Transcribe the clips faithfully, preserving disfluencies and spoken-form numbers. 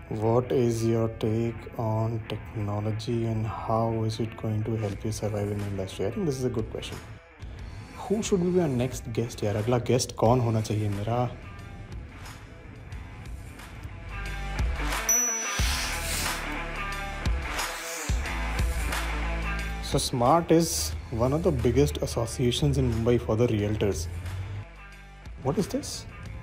What is your take on technology and how is it going to help you survive in the industry? I think this is a good question. Who should be our next guest यार? अगला guest कौन होना चाहिए मेरा? So Smart is one of the biggest associations in Mumbai for the realtors. What is this?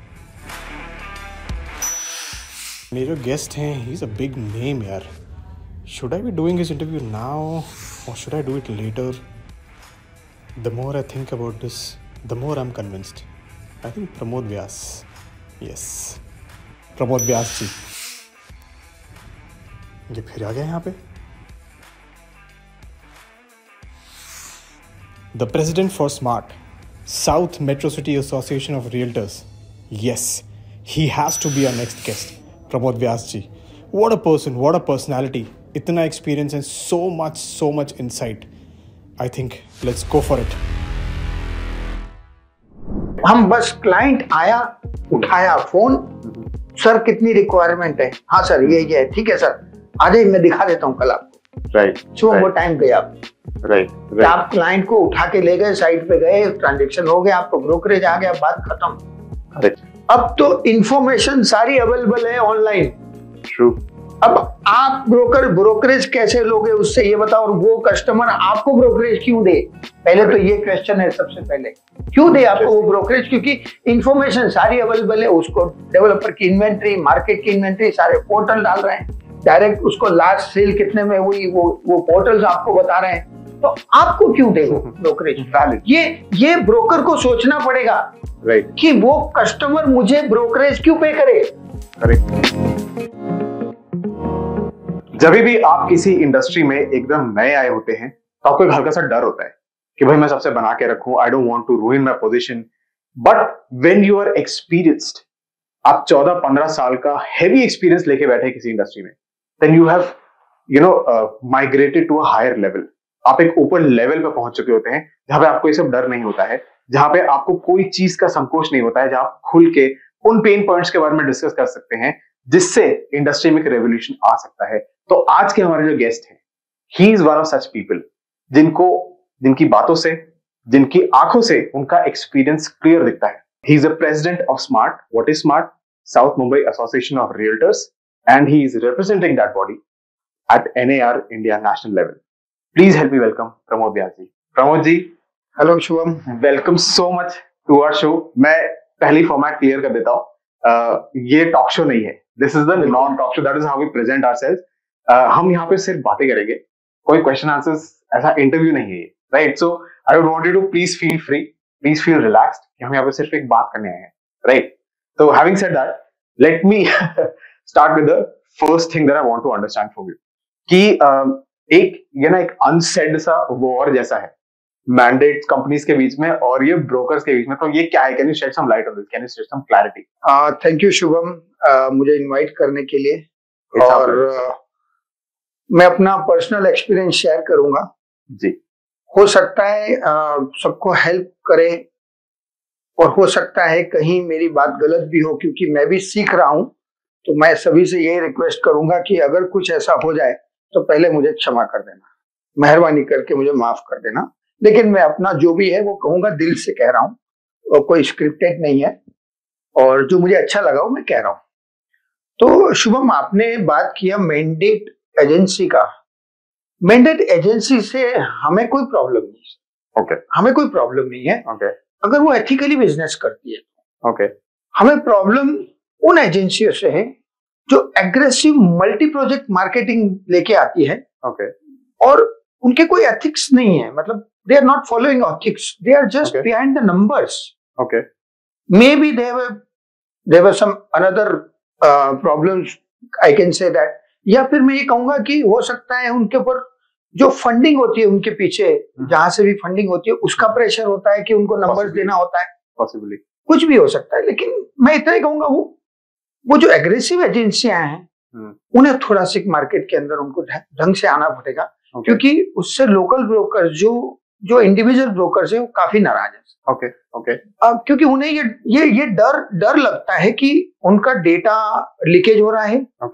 मेरे जो guest हैं, he's a big name यार. Should I be doing his interview now or should I do it later? The more I think about this, the more I'm convinced. I think Pramod Vyas. Yes. Pramod Vyas जी. ये फिर आ गया यहाँ पे. The president for SMART, South Metro City Association of Realtors. Yes, he has to be our next guest. Pramod Vyas ji. What a person, what a personality. Itna experience and so much, so much insight. I think let's go for it. हम बस client आया, उठाया phone, sir कितनी requirement है? हाँ sir ये ये ठीक है सर, आ जाइए मैं दिखा देता हूँ कल आपको. राइट. सो वो टाइम गया. राइट. आप क्लाइंट को उठा के ले गए, साइट पे गए, ट्रांजेक्शन हो गया, आपको ब्रोकरेज आ गया, बात खत्म. राइट. अब तो इंफॉर्मेशन सारी अवेलेबल है ऑनलाइन. ट्रू. अब आप ब्रोकर ब्रोकरेज कैसे लोगे उससे ये बताओ, और वो कस्टमर आपको ब्रोकरेज क्यों दे? पहले तो ये क्वेश्चन है सबसे पहले, क्यों दे आपको वो ब्रोकरेज? क्योंकि इंफॉर्मेशन सारी अवेलेबल है. उसको डेवलपर की इन्वेंट्री, मार्केट की इन्वेंट्री सारे पोर्टल डाल रहे हैं, डायरेक्ट उसको लास्ट सेल कितने में हुई वो वो पोर्टल्स आपको बता रहे हैं. तो आपको क्यों दे वो ब्रोकरेज? ये ये ब्रोकर को सोचना पड़ेगा. राइट. कि वो कस्टमर मुझे ब्रोकरेज क्यों पे करे. करेक्ट. जब भी आप किसी इंडस्ट्री में एकदम नए आए होते हैं तो आपको एक हल्का सा डर होता है कि भाई मैं सबसे बना के रखूं, I don't want to ruin my position. But when you are experienced, आप चौदह पंद्रह साल का हैवी एक्सपीरियंस लेके बैठे किसी इंडस्ट्री में, then you have you know migrated to a higher level. आप एक ऊपर लेवल पे पहुंच चुके होते हैं जहां पे आपको ये सब डर नहीं होता है, जहां पे आपको कोई चीज का संकोच नहीं होता है, जहां आप खुल के उन पेन पॉइंट्स के बारे में डिस्कस कर सकते हैं जिससे इंडस्ट्री में एक रेवोल्यूशन आ सकता है. तो आज के हमारे जो गेस्ट हैं, he is one of such people जिनको जिनकी बातों से, जिनकी आंखों से उनका एक्सपीरियंस क्लियर दिखता है. He is the president of SMART. What is SMART? South Mumbai association of realtors, and he is representing that body at N A R India national level. Please help me welcome Pramod Vyas ji. Pramod ji, hello Shubham, welcome so much to our show. मैं पहली format clear कर देता हूँ. uh, ये talk show नहीं है. This is the non talk show. That is how we present ourselves. uh, हम यहाँ पे सिर्फ बातें करेंगे, कोई क्वेश्चन आंसर्स, ऐसा इंटरव्यू नहीं है ये, right? So I would want you to please feel free, please feel relaxed कि हम यहाँ पे सिर्फ एक बात करने आए हैं, राइट? तो having said that, let me start with the first thing that I want to understand from you कि uh, एक ये ना एक अनसेड सा वॉर जैसा है मैंडेट कंपनीज के बीच में और ये ब्रोकर्स के बीच में. तो ये क्या है? Can you shed some light on this? Can you shed some clarity? Thank you Shubham, मुझे इनवाइट करने के लिए. It's और uh, मैं अपना पर्सनल एक्सपीरियंस शेयर करूंगा जी. हो सकता है uh, सबको हेल्प करे और हो सकता है कहीं मेरी बात गलत भी हो, क्योंकि मैं भी सीख रहा हूं. तो मैं सभी से यही रिक्वेस्ट करूंगा कि अगर कुछ ऐसा हो जाए तो पहले मुझे क्षमा कर देना, मेहरबानी करके मुझे माफ कर देना. लेकिन मैं अपना जो भी है वो कहूंगा, दिल से कह रहा हूं, और कोई स्क्रिप्टेड नहीं है, और जो मुझे अच्छा लगा वो मैं कह रहा हूं. तो शुभम, आपने बात किया मैंडेट एजेंसी का. मैंडेट एजेंसी से हमें कोई प्रॉब्लम नहीं है. ओके. हमें कोई प्रॉब्लम नहीं है ओके. अगर वो एथिकली बिजनेस करती है. ओके. हमें प्रॉब्लम उन एजेंसियों से है जो एग्रेसिव मल्टी प्रोजेक्ट मार्केटिंग लेके आती है. ओके. और उनके कोई एथिक्स नहीं है, मतलब they are not following ethics, they are just behind the numbers. Okay. Maybe they were there were some another problems, I can say that. या फिर मैं ये कहूंगा कि हो सकता है उनके ऊपर जो फंडिंग होती है, उनके पीछे जहां से भी फंडिंग होती है उसका प्रेशर होता है कि उनको नंबर्स देना होता है. पॉसिबली कुछ भी हो सकता है. लेकिन मैं इतना ही कहूंगा, वो वो जो एग्रेसिव एजेंसियां हैं hmm. उन्हें थोड़ा सी मार्केट के अंदर उनको ढंग से आना पड़ेगा. okay. क्योंकि उससे लोकल ब्रोकर जो जो इंडिविजुअल ब्रोकर्स है वो काफी नाराज है. ओके. ओके. अब क्योंकि उन्हें ये ये ये डर डर लगता है कि उनका डेटा लीकेज हो रहा है. okay.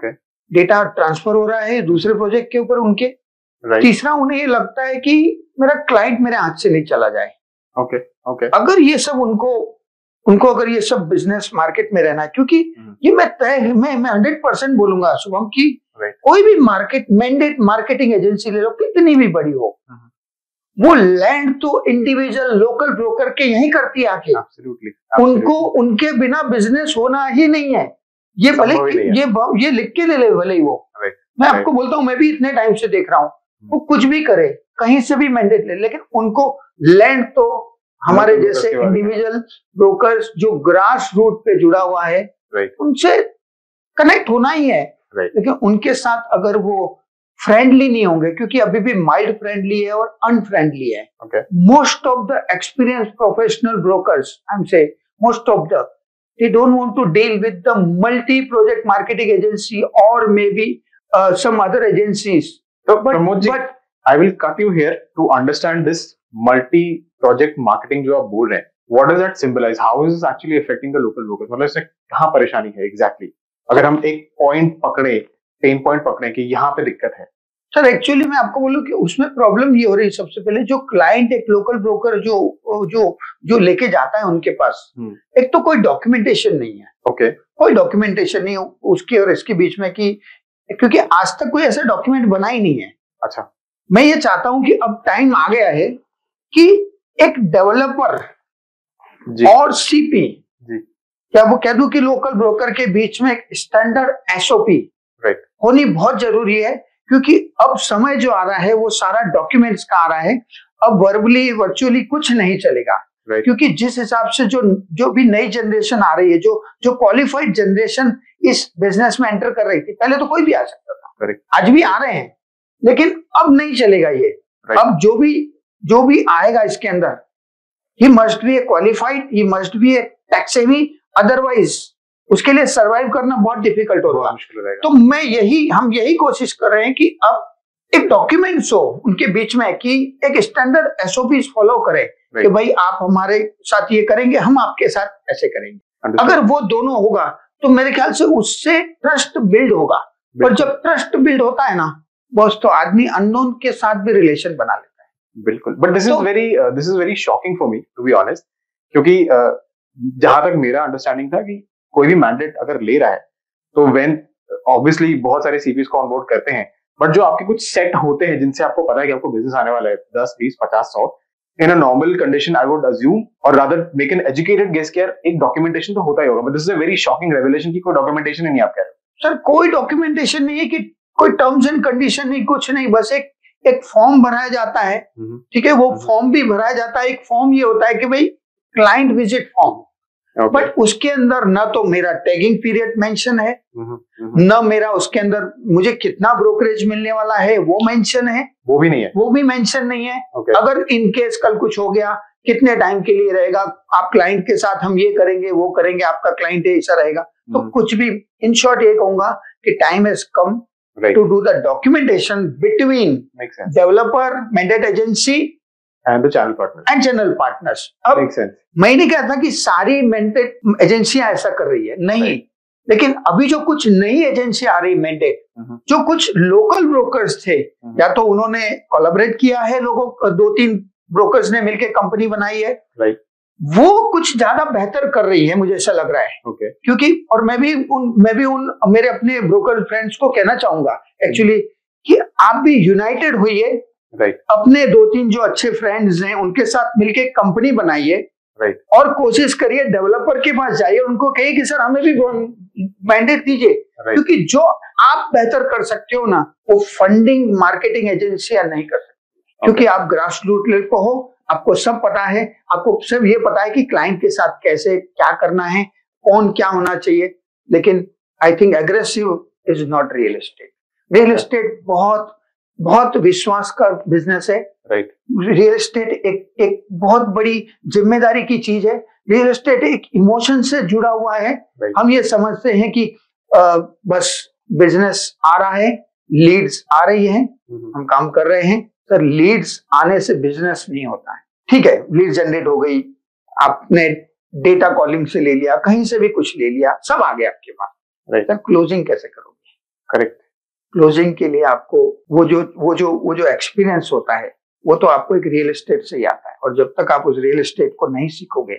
डेटा ट्रांसफर हो रहा है दूसरे प्रोजेक्ट के ऊपर उनके। right. तीसरा, उन्हें ये लगता है कि मेरा क्लाइंट मेरे हाथ से नहीं चला जाए। Okay okay. Okay okay. अगर ये सब उनको उनको अगर ये सब बिजनेस मार्केट में रहना है, क्योंकि hmm. ये मैं तय मैं मैं हंड्रेड परसेंट बोलूंगा शुभम की right. कोई भी मार्केट मैंडेट मार्केटिंग एजेंसी ले लो, कितनी भी बड़ी हो, hmm. वो लैंड तो इंडिविजुअल लोकल ब्रोकर के यही करती है आके। Absolutely. Absolutely. उनको उनके बिना बिजनेस होना ही नहीं है। ये भले ये ये लिख के ले ले भले ही वो right. मैं आपको बोलता हूँ, मैं भी इतने टाइम से देख रहा हूँ, वो कुछ भी करे, कहीं से भी मैंडेट ले, लेकिन उनको लैंड तो हमारे जैसे इंडिविजुअल ब्रोकर्स जो ग्रास रूट पे जुड़ा हुआ है right. उनसे कनेक्ट होना ही है right. लेकिन उनके साथ अगर वो फ्रेंडली नहीं होंगे, क्योंकि अभी भी माइल्ड फ्रेंडली है और अनफ्रेंडली है। Most of the experience professional brokers I am say most of the they don't want to deal with the multi project marketing agency or maybe uh, some other agencies. So, but, Pramod ji, but I will cut you here to understand this multi project marketing जो आप बोल रहे हैं, what does that symbolize? How is this actually affecting the local brokers? मतलब इससे कहाँ परेशानी है exactly? अगर हम एक पॉइंट पकड़े, पेन पॉइंट पकड़े कि यहाँ पे दिक्कत है। सर एक्चुअली मैं आपको बोलूं कि उसमें प्रॉब्लम ये हो रही है, सबसे पहले जो क्लाइंट एक लोकल ब्रोकर जो जो जो लेके जाता है उनके पास, एक तो कोई डॉक्यूमेंटेशन नहीं है। Okay okay. कोई डॉक्यूमेंटेशन नहीं उसके और इसके बीच में, कि क्योंकि आज तक कोई ऐसा डॉक्यूमेंट बना ही नहीं है। अच्छा, मैं ये चाहता हूं कि अब टाइम आ गया है कि एक डेवलपर और सीपी, क्या वो कह दूं कि लोकल ब्रोकर के बीच में एक स्टैंडर्ड एसओपी राइट होनी बहुत जरूरी है, क्योंकि अब समय जो आ रहा है वो सारा डॉक्यूमेंट्स का आ रहा है। अब वर्बली वर्चुअली कुछ नहीं चलेगा, right. क्योंकि जिस हिसाब से जो जो भी नई जनरेशन आ रही है, जो जो क्वालिफाइड जनरेशन इस बिजनेस में एंटर कर रही थी, पहले तो कोई भी आ सकता था, right. आज भी आ रहे हैं, लेकिन अब नहीं चलेगा ये। right. अब जो भी जो भी आएगा इसके अंदर, he must be a qualified, he must be a tech savvy, otherwise उसके लिए सरवाइव करना बहुत डिफिकल्ट होगा। तो मैं यही हम यही कोशिश कर रहे हैं कि अब एक डॉक्यूमेंट्स हो उनके बीच में, कि एक स्टैंडर्ड एसओपी फॉलो करें कि भाई आप हमारे साथ ये करेंगे, हम आपके साथ ऐसे करेंगे। अगर वो दोनों होगा तो मेरे ख्याल से उससे ट्रस्ट बिल्ड होगा, और जब ट्रस्ट बिल्ड होता है ना बॉस, तो आदमी अननोन के साथ भी रिलेशन बना लेता है। बिल्कुल, but this is very this is very shocking for me to be honest, क्योंकि uh, जहां तक मेरा अंडरस्टैंडिंग था कि कोई भी मैंडेट अगर ले रहा है तो व्हेन ऑब्वियसली बहुत सारे सीपीज को ऑनबोर्ड करते हैं, बट जो आपके कुछ सेट होते हैं जिनसे आपको पता है कि आपको बिजनेस आने वाला है दस बीस पचास सौ, in a normal condition I would assume or rather make an educated guess कि यार एक डॉक्यूमेंटेशन तो होता ही होगा, but this is a very shocking revelation कि कोई डॉक्यूमेंटेशन ही नहीं आप कह रहे। सर कोई डॉक्यूमेंटेशन नहीं है, कि कोई टर्म्स एंड कंडीशन नहीं, कुछ नहीं, बस एक एक फॉर्म भराया जाता है, ठीक है, वो फॉर्म भी भराया जाता है। एक फॉर्म ये होता है कि भाई client visit form, Okay. But उसके अंदर ना तो मेरा टैगिंग पीरियड मेंशन है, न मेरा उसके अंदर मुझे कितना ब्रोकरेज मिलने वाला है वो मेंशन है, वो भी नहीं है वो भी मेंशन नहीं है। okay. अगर इन केस कल कुछ हो गया, कितने टाइम के लिए रहेगा, आप क्लाइंट के साथ हम ये करेंगे वो करेंगे, आपका क्लाइंट ऐसा रहेगा, तो hmm. कुछ भी। इन शॉर्ट ये कहूंगा कि time has come to do the documentation between developer, mandate agency and the channel partners and channel partners। अब मैं नहीं कहता कि सारी मैंडेट एजेंसियां ऐसा कर रही है, नहीं, right. लेकिन अभी जो कुछ नई एजेंसी आ रही मैंडेट, uh-huh. जो कुछ लोकल ब्रोकर्स थे, uh-huh. या तो उन्होंने कोलैबोरेट किया है, लोगों दो तीन ब्रोकर्स ने मिलकर कंपनी बनाई है, right. वो कुछ ज्यादा बेहतर कर रही है, मुझे ऐसा लग रहा है। okay. क्योंकि और मैं भी उन मैं भी उन मेरे अपने ब्रोकर फ्रेंड्स को कहना चाहूंगा एक्चुअली कि आप भी यूनाइटेड होइए, राइट right. अपने दो तीन जो अच्छे फ्रेंड्स हैं उनके साथ मिलके कंपनी बनाइए, राइट right. और कोशिश करिए डेवलपर के पास जाइए, उनको कहिए कि सर हमें भी मैंडेट दीजिए, right. क्योंकि जो आप बेहतर कर सकते हो ना, वो फंडिंग मार्केटिंग एजेंसियां नहीं कर सकती, okay. क्योंकि आप ग्रास रूट लेवल को हो, आपको सब पता है, आपको सब ये पता है कि क्लाइंट के साथ कैसे क्या करना है, कौन क्या होना चाहिए। लेकिन I think aggressive is not real estate. Real estate बहुत बहुत विश्वास का बिजनेस है, राइट। रियल एस्टेट एक एक बहुत बड़ी जिम्मेदारी की चीज है। रियल एस्टेट एक इमोशन से जुड़ा हुआ है। right. हम ये समझते हैं कि आ, बस बिजनेस आ रहा है, लीड्स आ रही हैं, mm-hmm. हम काम कर रहे हैं। सर लीड्स आने से बिजनेस नहीं होता है। ठीक है, लीड जनरेट हो गई, आपने डेटा कॉलिंग से ले लिया, कहीं से भी कुछ ले लिया, सब आ गया आपके पास, right. सर क्लोजिंग कैसे करोगे? करेक्ट। क्लोजिंग के लिए आपको वो जो वो जो वो जो एक्सपीरियंस होता है वो तो आपको एक रियल एस्टेट से ही आता है, और जब तक आप उस रियल एस्टेट को नहीं सीखोगे,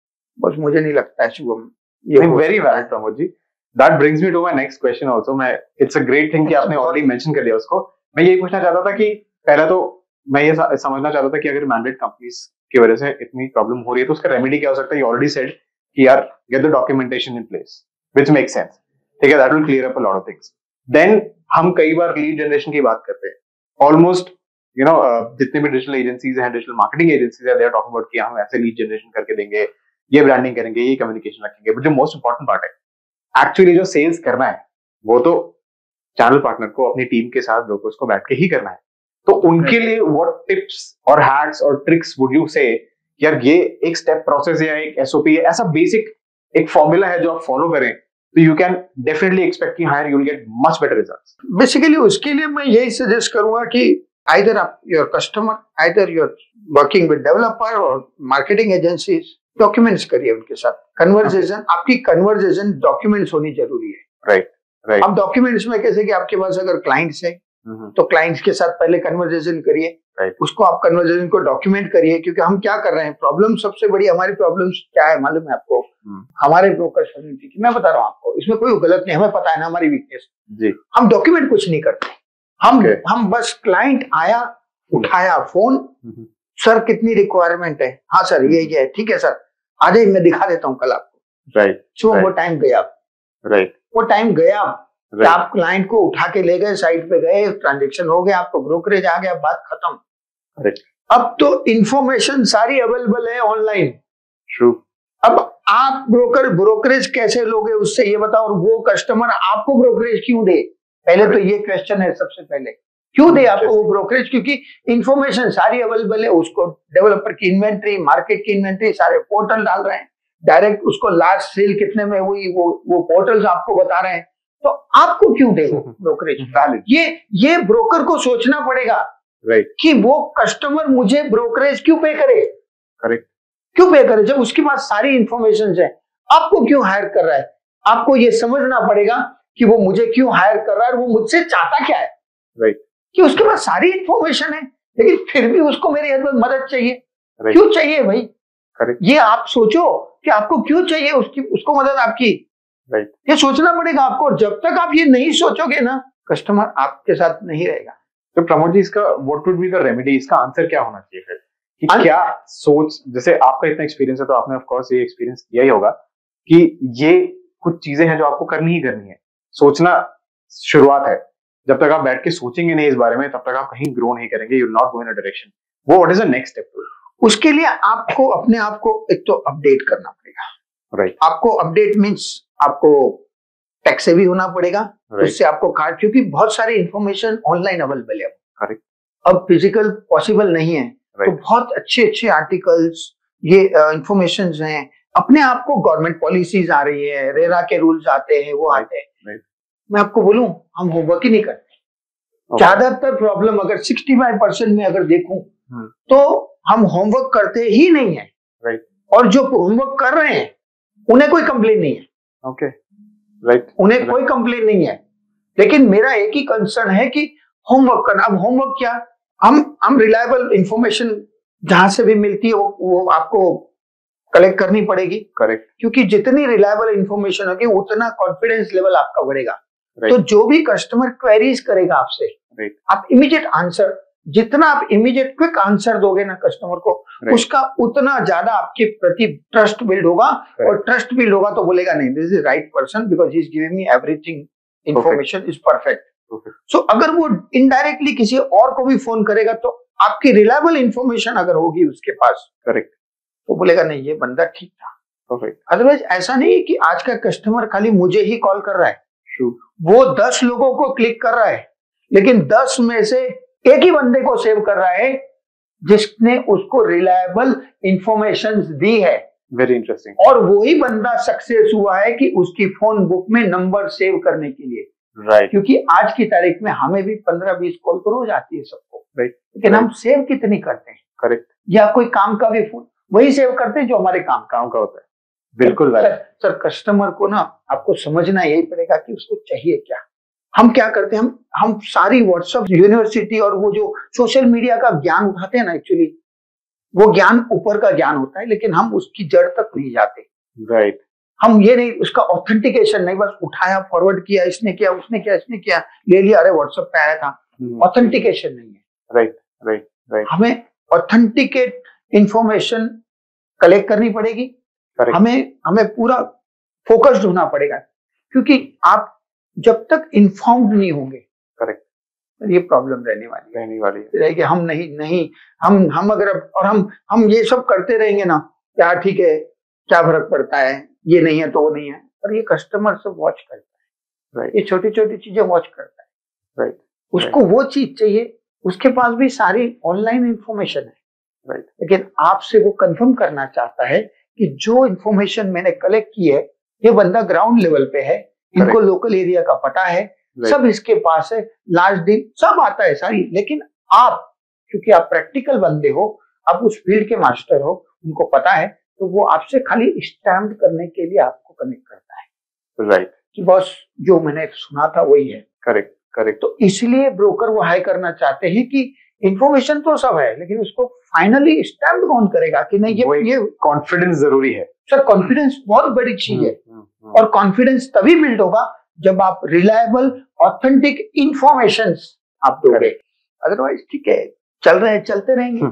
बस मुझे नहीं लगता है शुभम ये very valid Pramod ji. That brings me to my next question also. मैं इट्स अ ग्रेट थिंग कि आपने ऑलरेडी मेंशन कर दिया उसको। मैं यही पूछना चाहता था कि पहला तो मैं ये समझना चाहता था कि अगर मैंडेट कंपनीज की वजह से इतनी प्रॉब्लम हो रही है तो उसका रेमेडी क्या हो सकता है। यू ऑलरेडी सेड कि यार get the documentation in place which makes sense, ठीक है, that will clear up a lot of things. Then हम कई बार लीड जनरेशन की बात करते हैं, ऑलमोस्ट यू नो जितने भी डिजिटल एजेंसीज हैं, डिजिटल मार्केटिंग एजेंसीज है, दे आर टॉकिंग अबाउट कि हम ऐसे लीड जनरेशन करके देंगे, ये ब्रांडिंग करेंगे, ये कम्युनिकेशन रखेंगे। बट जो मोस्ट इंपॉर्टेंट पार्ट है एक्चुअली जो सेल्स करना है वो तो चैनल पार्टनर को अपनी टीम के साथ ब्रोकर्स को बैठ के ही करना है। तो उनके लिए व्हाट टिप्स और हैक्स और ट्रिक्स वुड यू से, यार ये एक स्टेप प्रोसेस या एक एसओपी है, ऐसा बेसिक एक फॉर्मूला है जो आप फॉलो करें तो यू कैन डेफिनेटली एक्सपेक्ट कि higher you will get much better results. Basically उसके लिए मैं यही सजेस्ट करूंगा कि आइदर आप your customer, either you're working with developer or marketing agencies, documents करिए उनके साथ कन्वर्सेशन। आपकी कन्वर्सेशन डॉक्यूमेंट्स होनी जरूरी है। Right right. अब डॉक्यूमेंट्स में कैसे कि आपके पास अगर क्लाइंट्स है तो क्लाइंट्स के साथ पहले कन्वर्सेशन करिए, right. उसको आप कन्वर्सेशन को डॉक्यूमेंट करिए, क्योंकि हम क्या कर रहे हैं, प्रॉब्लम सबसे बड़ी हमारी प्रॉब्लम क्या है मालूम है आपको? hmm. हमारे ब्रोकर की मैं बता रहा हूँ आपको, इसमें कोई गलत नहीं, हमें पता है ना हमारी वीकनेस जी। हम डॉक्यूमेंट कुछ नहीं करते, हम okay. हम बस क्लाइंट आया, उठाया फोन, hmm. सर कितनी रिक्वायरमेंट है, हाँ सर ये ये है, ठीक है सर आ जाइए मैं दिखा देता हूँ कल आपको। राइट सो वो टाइम गया। राइट वो टाइम गया Right. आप क्लाइंट को उठा के ले गए, साइट पे गए, ट्रांजैक्शन हो गया, आपको ब्रोकरेज आ गया, बात खत्म। right. अब तो इंफॉर्मेशन सारी अवेलेबल है ऑनलाइन। True. अब आप ब्रोकर ब्रोकरेज कैसे लोगे उससे ये बताओ, और वो कस्टमर आपको ब्रोकरेज क्यों दे? पहले right. तो ये क्वेश्चन है सबसे पहले, क्यों दे आपको वो ब्रोकरेज? क्योंकि इंफॉर्मेशन सारी अवेलेबल है, उसको डेवलपर की इन्वेंट्री, मार्केट की इन्वेंट्री सारे पोर्टल डाल रहे हैं, डायरेक्ट उसको लास्ट सेल कितने में हुई वो वो पोर्टल्स आपको बता रहे हैं, तो आपको क्यों दे वो ब्रोकरेज? ये ये ब्रोकर को सोचना पड़ेगा right. कि वो कस्टमर मुझे ब्रोकरेज क्यों पे करे। करेक्ट। क्यों पे करे जब उसके पास सारी इंफॉर्मेशन है? आपको क्यों हायर कर रहा है? आपको ये समझना पड़ेगा कि वो मुझे क्यों हायर कर रहा है, वो मुझसे चाहता क्या है। Right right. कि उसके पास सारी इंफॉर्मेशन है लेकिन फिर भी उसको मेरी मदद चाहिए। right. क्यों चाहिए भाई? करेक्ट। ये आप सोचो कि आपको क्यों चाहिए उसकी उसको मदद आपकी। Right right. ये सोचना पड़ेगा आपको, और जब तक आप ये नहीं सोचोगे ना, कस्टमर आपके साथ नहीं रहेगा। तो प्रमोद जी इसका what would be the remedy, इसका आंसर क्या होना चाहिए फिर? कि An- क्या सोच, जैसे आपका इतना एक्सपीरियंस है तो आपने ऑफ कोर्स ये एक्सपीरियंस किया ही होगा कि ये कुछ चीजें हैं जो आपको करनी ही करनी है। सोचना शुरुआत है, जब तक आप बैठ के सोचेंगे नहीं इस बारे में तब तक आप कहीं ग्रो नहीं करेंगे, you will not go in a direction. वो what is the next step? उसके लिए आपको अपने आप को एक तो अपडेट करना पड़ेगा। Right right. आपको अपडेट मींस आपको टेक से भी होना पड़ेगा, right. उससे आपको कार्ड, क्योंकि बहुत सारी इंफॉर्मेशन ऑनलाइन अवेलेबल है। Correct. अब फिजिकल पॉसिबल नहीं है, right. तो बहुत अच्छे अच्छे आर्टिकल्स, ये इंफॉर्मेशन uh, हैं। अपने आप को गवर्नमेंट पॉलिसीज आ रही है, रेरा के रूल्स आते हैं, वो right. आते हैं। right. मैं आपको बोलूं हम होमवर्क ही नहीं करते। okay. ज्यादातर प्रॉब्लम अगर सिक्सटी फाइव परसेंट में अगर देखूं hmm. तो हम होमवर्क करते ही नहीं है। right. और जो होमवर्क कर रहे हैं उन्हें कोई कंप्लेन नहीं है। ओके राइट, उन्हें right. कोई कंप्लेन नहीं है, लेकिन मेरा एक ही कंसर्न है कि होमवर्क करना। अब होमवर्क क्या, हम हम रिलायबल इंफॉर्मेशन जहां से भी मिलती है वो, वो आपको कलेक्ट करनी पड़ेगी। करेक्ट। क्योंकि जितनी रिलायबल इंफॉर्मेशन होगी उतना कॉन्फिडेंस लेवल आपका बढ़ेगा। right. तो जो भी कस्टमर क्वेरीज करेगा आपसे, right. आप इमीडिएट आंसर, जितना आप इमीडिएट क्विक आंसर दोगे ना कस्टमर को, right. उसका उतना ज्यादा आपके प्रति ट्रस्ट बिल्ड होगा। right. और ट्रस्ट बिल्ड होगा तो बोलेगा नहीं, this is right person because he is giving me everything, information is perfect. So अगर वो इनडायरेक्टली किसी और को भी फोन करेगा तो आपकी रिलायबल इंफॉर्मेशन अगर होगी उसके पास, करेक्ट, तो बोलेगा नहीं ये बंदा ठीक था। परफेक्ट। अदरवाइज ऐसा नहीं कि आज का कस्टमर खाली मुझे ही कॉल कर रहा है, True. वो दस लोगों को क्लिक कर रहा है, लेकिन दस में से एक ही बंदे को सेव कर रहा है जिसने उसको रिलायबल इंफॉर्मेशन दी है। Very interesting. और वही बंदा सक्सेस हुआ है कि उसकी फोन बुक में नंबर सेव करने के लिए। Right right. क्योंकि आज की तारीख में हमें भी पंद्रह बीस कॉल तो रोज आती है सबको, राइट right. लेकिन right. हम सेव कितनी करते हैं? करेक्ट। या कोई काम का भी फोन वही सेव करते हैं जो हमारे काम काम का होता है। बिल्कुल सर, सर कस्टमर को ना आपको समझना यही पड़ेगा कि उसको चाहिए क्या। हम क्या करते हैं, हम हम सारी व्हाट्सएप यूनिवर्सिटी और वो जो सोशल मीडिया का ज्ञान उठाते हैं ना, एक्चुअली वो ज्ञान ऊपर का ज्ञान होता है, लेकिन हम उसकी जड़ तक नहीं जाते। Right right. हम ये नहीं, उसका ऑथेंटिकेशन नहीं, बस उठाया, फॉरवर्ड किया, इसने किया, उसने किया, इसने किया, ले लिया, अरे व्हाट्सएप पे आया था, ऑथेंटिकेशन नहीं है। राइट राइट राइट हमें ऑथेंटिकेट इंफॉर्मेशन कलेक्ट करनी पड़ेगी। Correct. हमें हमें पूरा फोकस्ड होना पड़ेगा, क्योंकि आप जब तक इन्फॉर्म्ड नहीं होंगे, करेक्ट, ये प्रॉब्लम रहने वाली रहने वाली है रहेगी। हम नहीं नहीं हम हम अगर और हम हम ये सब करते रहेंगे ना, क्या ठीक है, क्या फर्क पड़ता है, ये नहीं है तो वो नहीं है, पर ये कस्टमर सब वॉच करता है। राइट, ये छोटी छोटी चीजें वॉच करता है। राइट, उसको वो चीज चाहिए, उसके पास भी सारी ऑनलाइन इंफॉर्मेशन है, राइट, लेकिन आपसे वो कंफर्म करना चाहता है कि जो इंफॉर्मेशन मैंने कलेक्ट की है, ये बंदा ग्राउंड लेवल पे है, इनको लोकल एरिया का पता है, सब इसके पास है, लास्ट दिन सब आता है सारी। लेकिन आप, क्योंकि आप प्रैक्टिकल बंदे हो, आप उस फील्ड के मास्टर हो, उनको पता है, तो वो आपसे खाली स्टैम्प करने के लिए आपको कनेक्ट करता है। राइट, कि बॉस जो मैंने सुना था वही है। Correct correct. तो इसलिए ब्रोकर वो हाई करना चाहते हैं कि इंफॉर्मेशन तो सब है, लेकिन उसको फाइनली स्टैम्प कौन करेगा कि नहीं, ये ये कॉन्फिडेंस जरूरी है सर। कॉन्फिडेंस बहुत बड़ी चीज है, और कॉन्फिडेंस तभी बिल्ड होगा जब आप रिलायबल ऑथेंटिक इंफॉर्मेशन आप दोगे। अदरवाइज ठीक है, चल रहे हैं, चलते रहेंगे,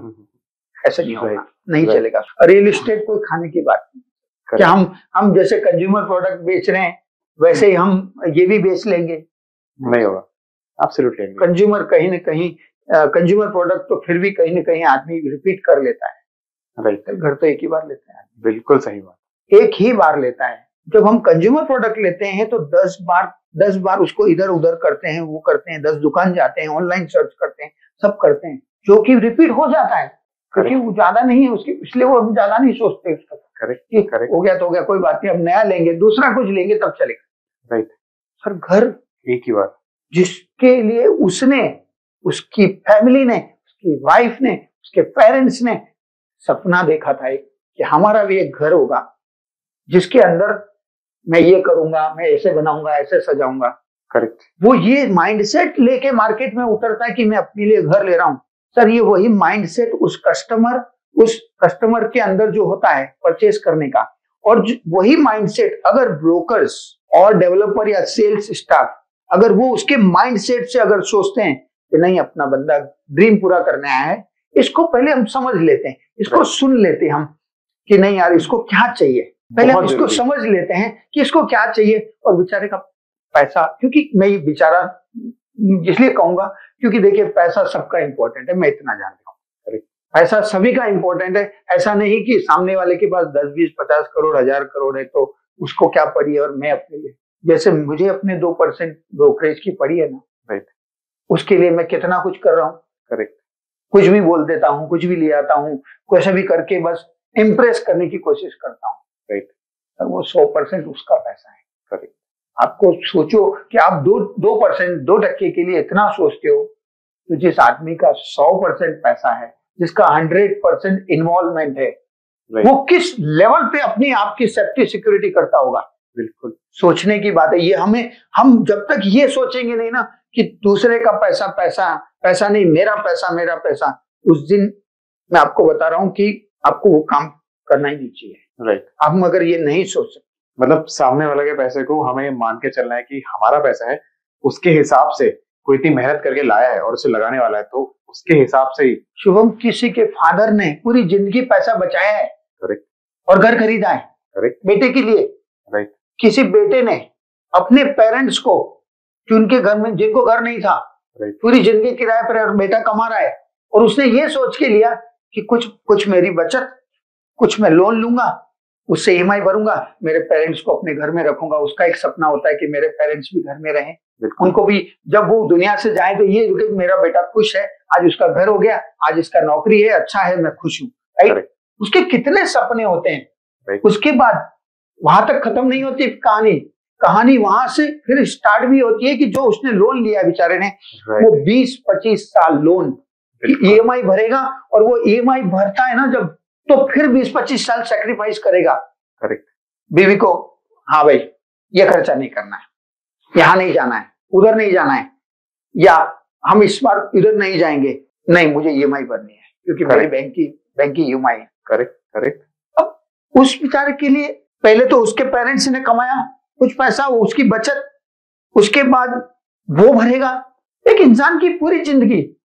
ऐसा नहीं होगा, नहीं चलेगा। रियल एस्टेट कोई खाने की बात नहीं, क्या हम हम जैसे कंज्यूमर प्रोडक्ट बेच रहे हैं वैसे ही हम ये भी बेच लेंगे? नहीं होगा, एब्सोल्युटली। कंज्यूमर कहीं ना कहीं कंज्यूमर प्रोडक्ट तो फिर भी कहीं ना कहीं आदमी रिपीट कर लेता है। राइट, घर तो एक ही बार लेते हैं, बिल्कुल सही बात, एक ही बार लेता है। जब हम कंज्यूमर प्रोडक्ट लेते हैं तो दस बार दस बार उसको इधर उधर करते हैं, वो करते हैं, दस दुकान जाते हैं, ऑनलाइन सर्च करते हैं, सब करते हैं, जो कि रिपीट हो जाता है, क्योंकि वो ज्यादा नहीं है उसकी, इसलिए वो हम ज्यादा नहीं सोचते उसका। करेक्ट करेक्ट, हो गया तो हो गया, कोई बात नहीं, अब नया लेंगे, दूसरा कुछ लेंगे तब चलेगा। राइट, सर घर एक ही बार, जिसके लिए उसने, उसकी फैमिली ने, उसकी वाइफ ने, उसके पेरेंट्स ने सपना देखा था एक, कि हमारा भी एक घर होगा जिसके अंदर मैं ये करूंगा, मैं ऐसे बनाऊंगा, ऐसे सजाऊंगा। करेक्ट, वो ये माइंडसेट लेके मार्केट में उतरता है कि मैं अपने लिए घर ले रहा हूं। सर ये वही माइंडसेट उस कस्टमर उस कस्टमर के अंदर जो होता है परचेस करने का, और वही माइंडसेट अगर ब्रोकर्स और डेवलपर या सेल्स स्टाफ अगर वो उसके माइंडसेट से अगर सोचते हैं कि नहीं, अपना बंदा ड्रीम पूरा करने आया है, इसको पहले हम समझ लेते हैं, इसको सुन लेते हैं हम कि नहीं यार इसको क्या चाहिए, पहले हम इसको समझ लेते हैं कि इसको क्या चाहिए। और बेचारे का पैसा, क्योंकि मैं ये बेचारा इसलिए कहूंगा क्योंकि देखिए पैसा सबका इंपॉर्टेंट है, मैं इतना जानता हूँ, पैसा सभी का इंपॉर्टेंट है। ऐसा नहीं कि सामने वाले के पास दस बीस पचास करोड़ हजार करोड़ है तो उसको क्या पड़ी है और मैं अपने लिए, जैसे मुझे अपने दो परसेंट ब्रोकरेज की पड़ी है ना, राइट, उसके लिए मैं कितना कुछ कर रहा हूँ। करेक्ट, कुछ भी बोल देता हूँ, कुछ भी ले आता हूँ, कुछ भी करके बस इम्प्रेस करने की कोशिश करता हूँ। राइट, वो सौ परसेंट उसका पैसा है। करेक्ट, आपको सोचो कि आप दो दो परसेंट दो टक्के के लिए इतना सोचते हो, तो जिस आदमी का सौ परसेंट पैसा है, जिसका हंड्रेड परसेंट इन्वॉल्वमेंट है, वो किस लेवल पे अपनी आपकी सेफ्टी सिक्योरिटी करता होगा। बिल्कुल सोचने की बात है ये। हमें हम जब तक ये सोचेंगे नहीं ना कि दूसरे का पैसा पैसा पैसा नहीं, मेरा पैसा मेरा पैसा, उस दिन मैं आपको बता रहा हूँ कि आपको वो काम करना ही नहीं चाहिए। राइट, आप अगर ये नहीं सोच सकते, मतलब सामने वाले के पैसे को हमें मान के चलना है कि हमारा पैसा है, उसके हिसाब से कोई इतनी मेहनत करके लाया है और उसे लगाने वाला है, तो उसके हिसाब से ही। शुभम, किसी के फादर ने पूरी जिंदगी पैसा बचाया है, करेक्ट, और घर खरीदा है, करेक्ट, बेटे के लिए। राइट, किसी बेटे ने अपने पेरेंट्स को, कि उनके घर में जिनको घर नहीं था, राइट, पूरी जिंदगी किराए पर बेटा कमा रहा है, और उसने ये सोच के लिया कि कुछ कुछ मेरी बचत, कुछ मैं लोन लूंगा, उससे ईएमआई भरूंगा, मेरे पेरेंट्स को अपने घर में रखूंगा। उसका एक सपना होता है कि मेरे पेरेंट्स भी घर में रहें, उनको भी जब वो दुनिया से जाए तो ये कि मेरा बेटा खुश है, आज उसका घर हो गया, आज इसका नौकरी है, अच्छा है, मैं खुश हूँ। राइट, उसके कितने सपने होते हैं। right. उसके बाद वहां तक खत्म नहीं होती कहानी कहानी वहां से फिर स्टार्ट भी होती है कि जो उसने लोन लिया बेचारे ने, right. वो बीस पच्चीस साल लोन ईएमआई भरेगा, और वो ईएमआई भरता है ना जब, तो फिर बीस पच्चीस साल सेक्रीफाइस करेगा। करेक्ट, बीवी को, हाँ भाई ये खर्चा नहीं करना है, यहाँ नहीं जाना है, उधर नहीं जाना है, या हम इस बार इधर नहीं जाएंगे, नहीं मुझे ईएमआई भरनी है क्योंकि मेरी बैंक की बैंक की ईएमआई है। Correct correct. अब उस बेचारे के लिए पहले तो उसके पेरेंट्स ने कमाया कुछ पैसा, उसकी बचत, उसके बाद वो भरेगा। एक इंसान की पूरी जिंदगी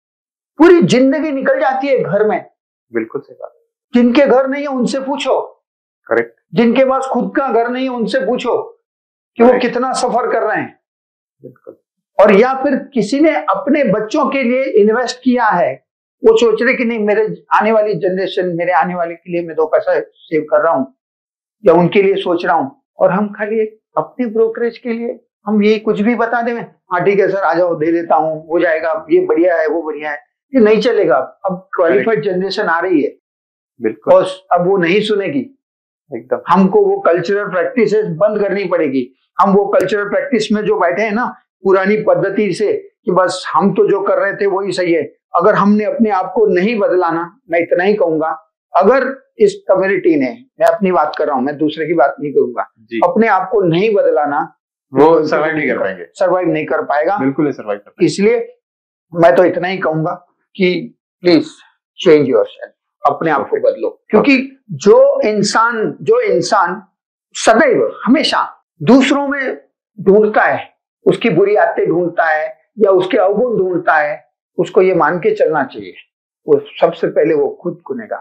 पूरी जिंदगी निकल जाती है घर में। बिल्कुल सही बात। जिनके घर नहीं है उनसे पूछो, करेक्ट, जिनके पास खुद का घर नहीं है उनसे पूछो कि वो कितना सफर कर रहे हैं। बिल्कुल। और या फिर किसी ने अपने बच्चों के लिए इन्वेस्ट किया है, वो सोच रहे कि नहीं मेरे आने वाली जनरेशन, मेरे आने वाले के लिए मैं दो पैसा सेव कर रहा हूं या उनके लिए सोच रहा हूं, और हम खाली एक अपने ब्रोकरेज के लिए हम यही कुछ भी बता दें, हाँ ठीक है सर आ जाओ दे देता हूँ, हो जाएगा, ये बढ़िया है वो बढ़िया है। ये नहीं चलेगा। अब क्वालिफाइड जनरेशन आ रही है, बिल्कुल, और अब वो नहीं सुनेगी एकदम। हमको वो कल्चरल प्रैक्टिसेस बंद करनी पड़ेगी। हम वो कल्चरल प्रैक्टिस में जो बैठे हैं ना पुरानी पद्धति से, कि बस हम तो जो कर रहे थे वही सही है, अगर हमने अपने आप को नहीं बदलाना, मैं इतना ही कहूंगा, अगर इस कम्युनिटी ने, मैं अपनी बात कर रहा हूं, मैं दूसरे की बात नहीं करूंगा, अपने आप को नहीं बदलाना, वो सर्वाइव नहीं कर पाएंगे, सर्वाइव नहीं कर पाएगा, बिल्कुल सर्वाइव कर पाएगा। इसलिए मैं तो इतना ही कहूंगा कि प्लीज चेंज योरसेल्फ, अपने आप को बदलो। क्योंकि जो इंसान जो इंसान सदैव हमेशा दूसरों में ढूंढता है, उसकी बुरी आदतें ढूंढता है या उसके अवगुण ढूंढता है, उसको ये मान के चलना चाहिए वो सबसे पहले वो खुद गुनहगार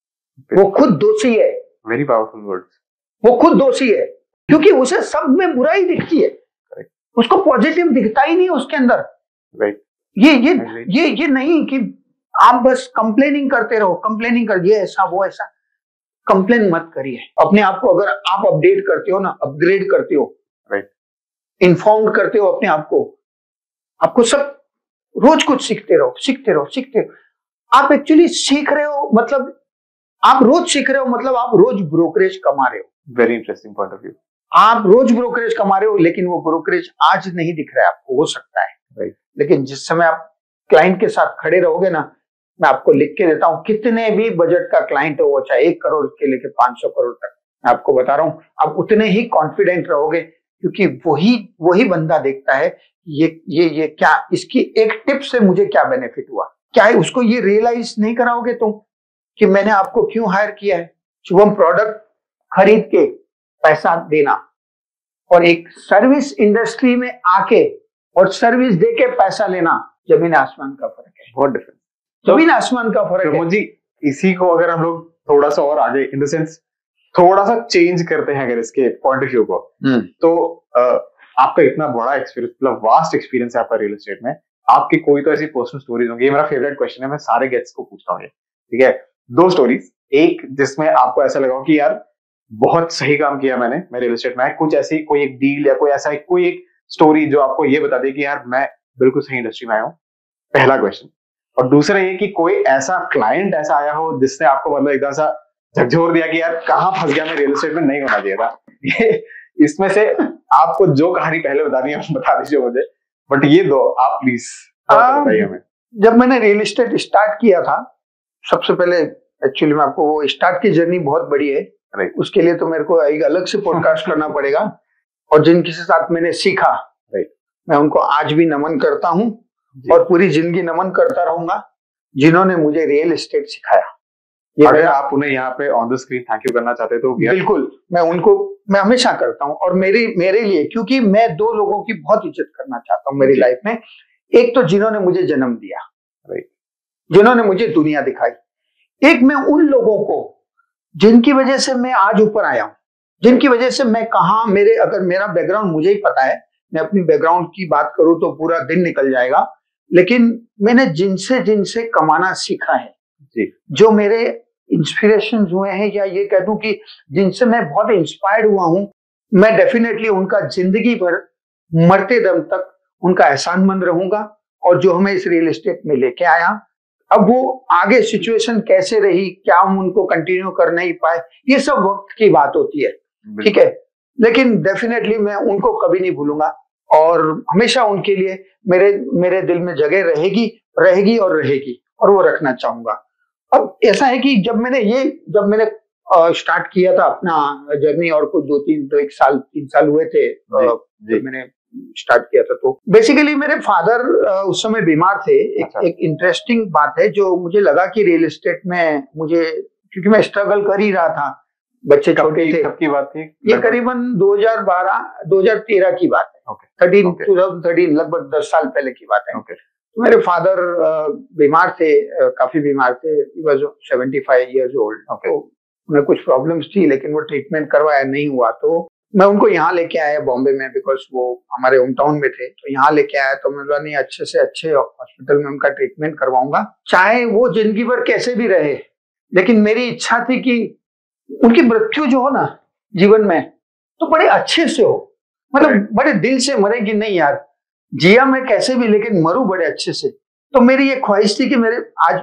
है, वो खुद दोषी है। Very powerful words. वो खुद दोषी है क्योंकि उसे सब में बुराई दिखती है, उसको पॉजिटिव दिखता ही नहीं उसके अंदर। राइट। ये ये ये ये नहीं कि आप बस कंप्लेनिंग करते रहो, कंप्लेनिंग कर, ये ऐसा वो ऐसा, कंप्लेन मत करिए। अपने आप को अगर आप अपडेट करते हो ना, अपग्रेड करते हो, राइट, इन्फॉर्म करते हो अपने आप को, आपको सब रोज कुछ सीखते रहो सीखते रहो सीखते रहो। आप एक्चुअली सीख रहे हो, मतलब आप रोज सीख रहे हो, मतलब आप रोज ब्रोकरेज कमा रहे हो। Very interesting point of view. आप रोज ब्रोकरेज कमा रहे हो, लेकिन वो ब्रोकरेज आज नहीं दिख रहा है आपको, हो सकता है, राइट, लेकिन जिस समय आप क्लाइंट के साथ खड़े रहोगे ना, मैं आपको लिख के देता हूं, कितने भी बजट का क्लाइंट हो, वो चाहे एक करोड़ के लेके पांच सौ करोड़ तक, मैं आपको बता रहा हूं, आप उतने ही कॉन्फिडेंट रहोगे, क्योंकि वही वही बंदा देखता है ये ये ये क्या, इसकी एक टिप से मुझे क्या बेनिफिट हुआ, क्या है, उसको ये रियलाइज नहीं कराओगे तुम कि मैंने आपको क्यों हायर किया है। शुभम, प्रोडक्ट खरीद के पैसा देना और एक सर्विस इंडस्ट्री में आके और सर्विस दे के पैसा लेना, जमीन आसमान का फर्क है, बहुत डिफरेंट, जमीन आसमान का फर्क है। जी, इसी को अगर हम लोग थोड़ा सा और आगे इन द सेंस थोड़ा सा चेंज करते हैं अगर इसके पॉइंट ऑफ व्यू को, तो आ, आपका इतना बड़ा एक्सपीरियंस, मतलब वास्ट एक्सपीरियंस है आपका रियल एस्टेट में, आपकी कोई तो ऐसी पर्सनल स्टोरीज होंगी। ये मेरा फेवरेट क्वेश्चन है, मैं सारे गेस्ट्स को पूछता हूँ, ठीक है, दो स्टोरीज, एक जिसमें आपको ऐसा लगा कि यार बहुत सही काम किया मैंने, मैं रियल एस्टेट में, कुछ ऐसी कोई एक डील या कोई ऐसा कोई एक स्टोरी जो आपको ये बता दे कि यार मैं बिल्कुल सही इंडस्ट्री में आया हूँ, पहला क्वेश्चन। और दूसरा ये कि कोई ऐसा क्लाइंट ऐसा आया हो जिसने आपको मतलब एकदम सा झकझोर दिया कि यार कहाँ फंस गया, मैं रियल एस्टेट में नहीं होना चाहिए था। इसमें से आपको जो कहानी पहले बतानी है बता दीजिए मुझे, बट ये दो आप प्लीज बताइए हमें। जब मैंने रियल एस्टेट स्टार्ट किया था, सबसे पहले एक्चुअली मैं आपको, वो स्टार्ट की जर्नी बहुत बड़ी है, राइट, उसके लिए तो मेरे को एक अलग से पॉडकास्ट करना पड़ेगा, और जिनके साथ मैंने सीखा, राइट, मैं उनको आज भी नमन करता हूँ और पूरी जिंदगी नमन करता रहूंगा, जिन्होंने मुझे रियल एस्टेट सिखाया। ये अगर आप उन्हें यहाँ पे on the screen thank you करना चाहते तो बिल्कुल, मैं उनको मैं हमेशा करता हूँ, और मेरी मेरे लिए, क्योंकि मैं दो लोगों की बहुत इज्जत करना चाहता हूँ मेरी लाइफ में। एक तो जिन्होंने मुझे जन्म दिया, राइट, जिन्होंने मुझे दुनिया दिखाई। एक मैं उन लोगों को जिनकी वजह से मैं आज ऊपर आया हूँ, जिनकी वजह से मैं कहा, मेरे अगर मेरा बैकग्राउंड मुझे ही पता है, मैं अपनी बैकग्राउंड की बात करूं तो पूरा दिन निकल जाएगा, लेकिन मैंने जिनसे जिनसे कमाना सीखा है जी, जो मेरे इंस्पिरेशन हुए हैं, या ये कह दूं कि जिनसे मैं बहुत इंस्पायर्ड हुआ हूं, मैं डेफिनेटली उनका जिंदगी भर मरते दम तक उनका एहसानमंद रहूंगा। और जो हमें इस रियल एस्टेट में लेके आया, अब वो आगे सिचुएशन कैसे रही, क्या हम उनको कंटिन्यू कर नहीं पाए, ये सब वक्त की बात होती है, ठीक है, लेकिन डेफिनेटली मैं उनको कभी नहीं भूलूंगा, और हमेशा उनके लिए मेरे मेरे दिल में जगह रहेगी रहेगी और रहेगी, और वो रखना चाहूंगा। अब ऐसा है कि जब मैंने ये जब मैंने स्टार्ट किया था अपना जर्नी, और कुछ दो तीन दो एक साल तीन साल हुए थे, जी, जी. मैंने स्टार्ट किया था। तो बेसिकली मेरे फादर उस समय बीमार थे। एक, अच्छा। एक इंटरेस्टिंग बात है जो मुझे लगा कि रियल एस्टेट में मुझे, क्योंकि मैं स्ट्रगल कर ही रहा था, बच्चे छोटे थे। कब की बात थी? ये करीबन दो हज़ार बारह दो हज़ार तेरह की बात है। okay. Thirteen okay. Two thousand thirteen, लगभग दस साल पहले की बात है। okay. तो मेरे फादर बीमार थे, काफी बीमार थे। He was seventy five years old. तो उन्हें कुछ प्रॉब्लम्स थी, लेकिन वो ट्रीटमेंट करवाया नहीं हुआ। तो मैं उनको यहाँ लेके आया बॉम्बे में, बिकॉज वो हमारे होम टाउन में थे। तो यहाँ लेके आया तो मैं बोला नहीं, अच्छे से अच्छे हॉस्पिटल में उनका ट्रीटमेंट करवाऊंगा, चाहे वो जिंदगी भर कैसे भी रहे। लेकिन मेरी इच्छा थी कि उनकी मृत्यु जो हो ना जीवन में, तो बड़े अच्छे से हो, मतलब बड़े दिल से मरे कि नहीं यार, जिया मैं कैसे भी, लेकिन मरूं बड़े अच्छे से। तो मेरी ये ख्वाहिश थी कि मेरे आज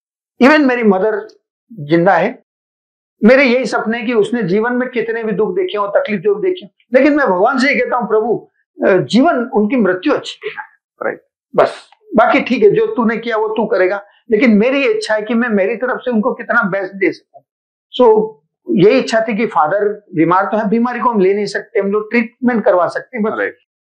इवन मेरी मदर जिंदा है, मेरे यही सपने कि उसने जीवन में कितने भी दुख देखे हो, तकलीफ जो देखे हो, लेकिन मैं भगवान से ही कहता हूँ प्रभु जीवन उनकी मृत्यु अच्छी देना है। राइट, बस बाकी ठीक है, जो तूने किया वो तू करेगा, लेकिन मेरी इच्छा है कि मैं मेरी तरफ से उनको कितना बेस्ट दे सकूं। सो यही इच्छा थी कि फादर बीमार तो है, बीमारी को हम ले नहीं सकते, हम लोग ट्रीटमेंट करवा सकते हैं बस।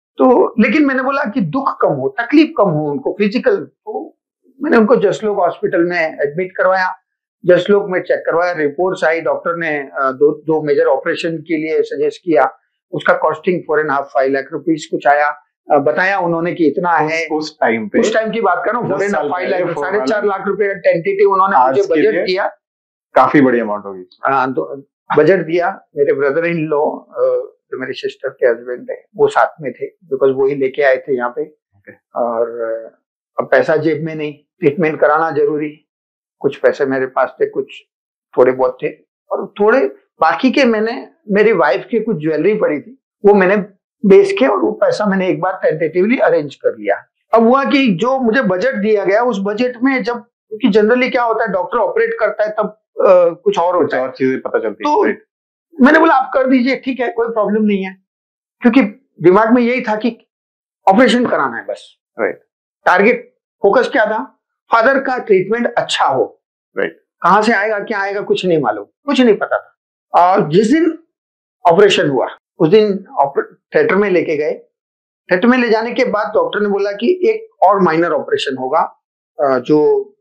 तो लेकिन मैंने बोला कि दुख कम हो, तकलीफ कम हो उनको फिजिकल। तो मैंने उनको जसलोक हॉस्पिटल में एडमिट करवाया, जसलोक में चेक करवाया, रिपोर्ट्स आई, डॉक्टर ने दो दो मेजर ऑपरेशन के लिए सजेस्ट किया। उसका costing four and half five lakh rupees कुछ आया, बताया उन्होंने कि इतना है। उस टाइम पे, उस टाइम की बात कर रहा हूँ, four and half five lakh साढ़े चार लाख रुपए टेंटेटिव उन्होंने मुझे बजट दिया। काफी बड़ी अमाउंट होगी। हाँ, तो बजट दिया। मेरे ब्रदर इन लॉ, जो मेरी सिस्टर के हस्बैंड है, वो साथ में थे, बिकॉज वो ही लेके आए थे यहाँ पे। okay. और अब पैसा जेब में नहीं, ट्रीटमेंट कराना जरूरी, कुछ पैसे मेरे पास थे, कुछ थोड़े बहुत थे, और थोड़े बाकी के मैंने, मेरी वाइफ की कुछ ज्वेलरी पड़ी थी, वो मैंने बेच के, और वो पैसा मैंने एक बार टेंटेटिवली अरेंज कर लिया। अब हुआ कि जो मुझे बजट दिया गया, उस बजट में जब, क्योंकि जनरली क्या होता है, डॉक्टर ऑपरेट करता है तब Uh, कुछ और होता है, चीजें पता चलती तो है। मैंने बोला आप कर दीजिए, ठीक है, कोई प्रॉब्लम नहीं है, क्योंकि दिमाग में यही था कि ऑपरेशन कराना है बस। राइट, टारगेट फोकस क्या था, फादर का ट्रीटमेंट अच्छा हो। राइट, कहां से आएगा क्या आएगा कुछ नहीं मालूम, कुछ नहीं पता था। और जिस दिन ऑपरेशन हुआ उस दिन थिएटर में लेके गए। थिएटर में ले जाने के बाद डॉक्टर ने बोला कि एक और माइनर ऑपरेशन होगा, जो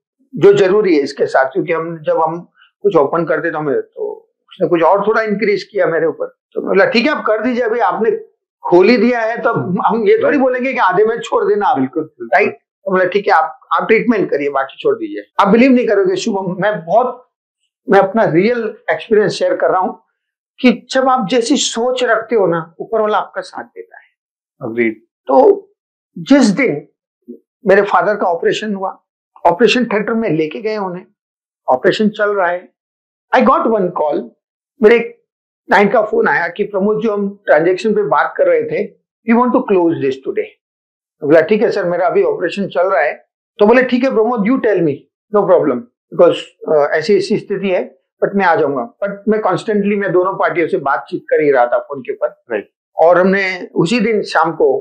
जो जरूरी है इसके साथ, क्योंकि हम जब हम कुछ ओपन करते तो हमें, तो उसने कुछ और थोड़ा इंक्रीज किया मेरे ऊपर। तो बोला ठीक है आप कर दीजिए, अभी आपने खोल ही दिया है, तो हम ये थोड़ी बोलेंगे कि आधे में छोड़ देना आप। बिल्कुल, राइट। तो बोला ठीक है, आप आप ट्रीटमेंट करिए, बाकी छोड़ दीजिए। आप बिलीव नहीं करोगे शुभम, मैं बहुत मैं अपना रियल एक्सपीरियंस शेयर कर रहा हूँ कि जब आप जैसी सोच रखते हो ना, ऊपर वाला आपका साथ देता है। अग्रीड। तो जिस दिन मेरे फादर का ऑपरेशन हुआ, ऑपरेशन थिएटर में लेके गए उन्हें, ऑपरेशन चल रहा है, आई गॉट वन कॉल, मेरे क्लाइंट का फोन आया कि प्रमोद, जो हम ट्रांजेक्शन पे बात कर रहे थे, we want to close this today. बोला ठीक है सर, मेरा अभी ऑपरेशन चल रहा है। तो बोले ठीक है Pramod, you tell me, no problem, because ऐसी ऐसी स्थिति है, बट मैं आ जाऊंगा। बट मैं कॉन्स्टेंटली मैं दोनों पार्टियों से बातचीत कर ही रहा था फोन के ऊपर। राइट। और हमने उसी दिन शाम को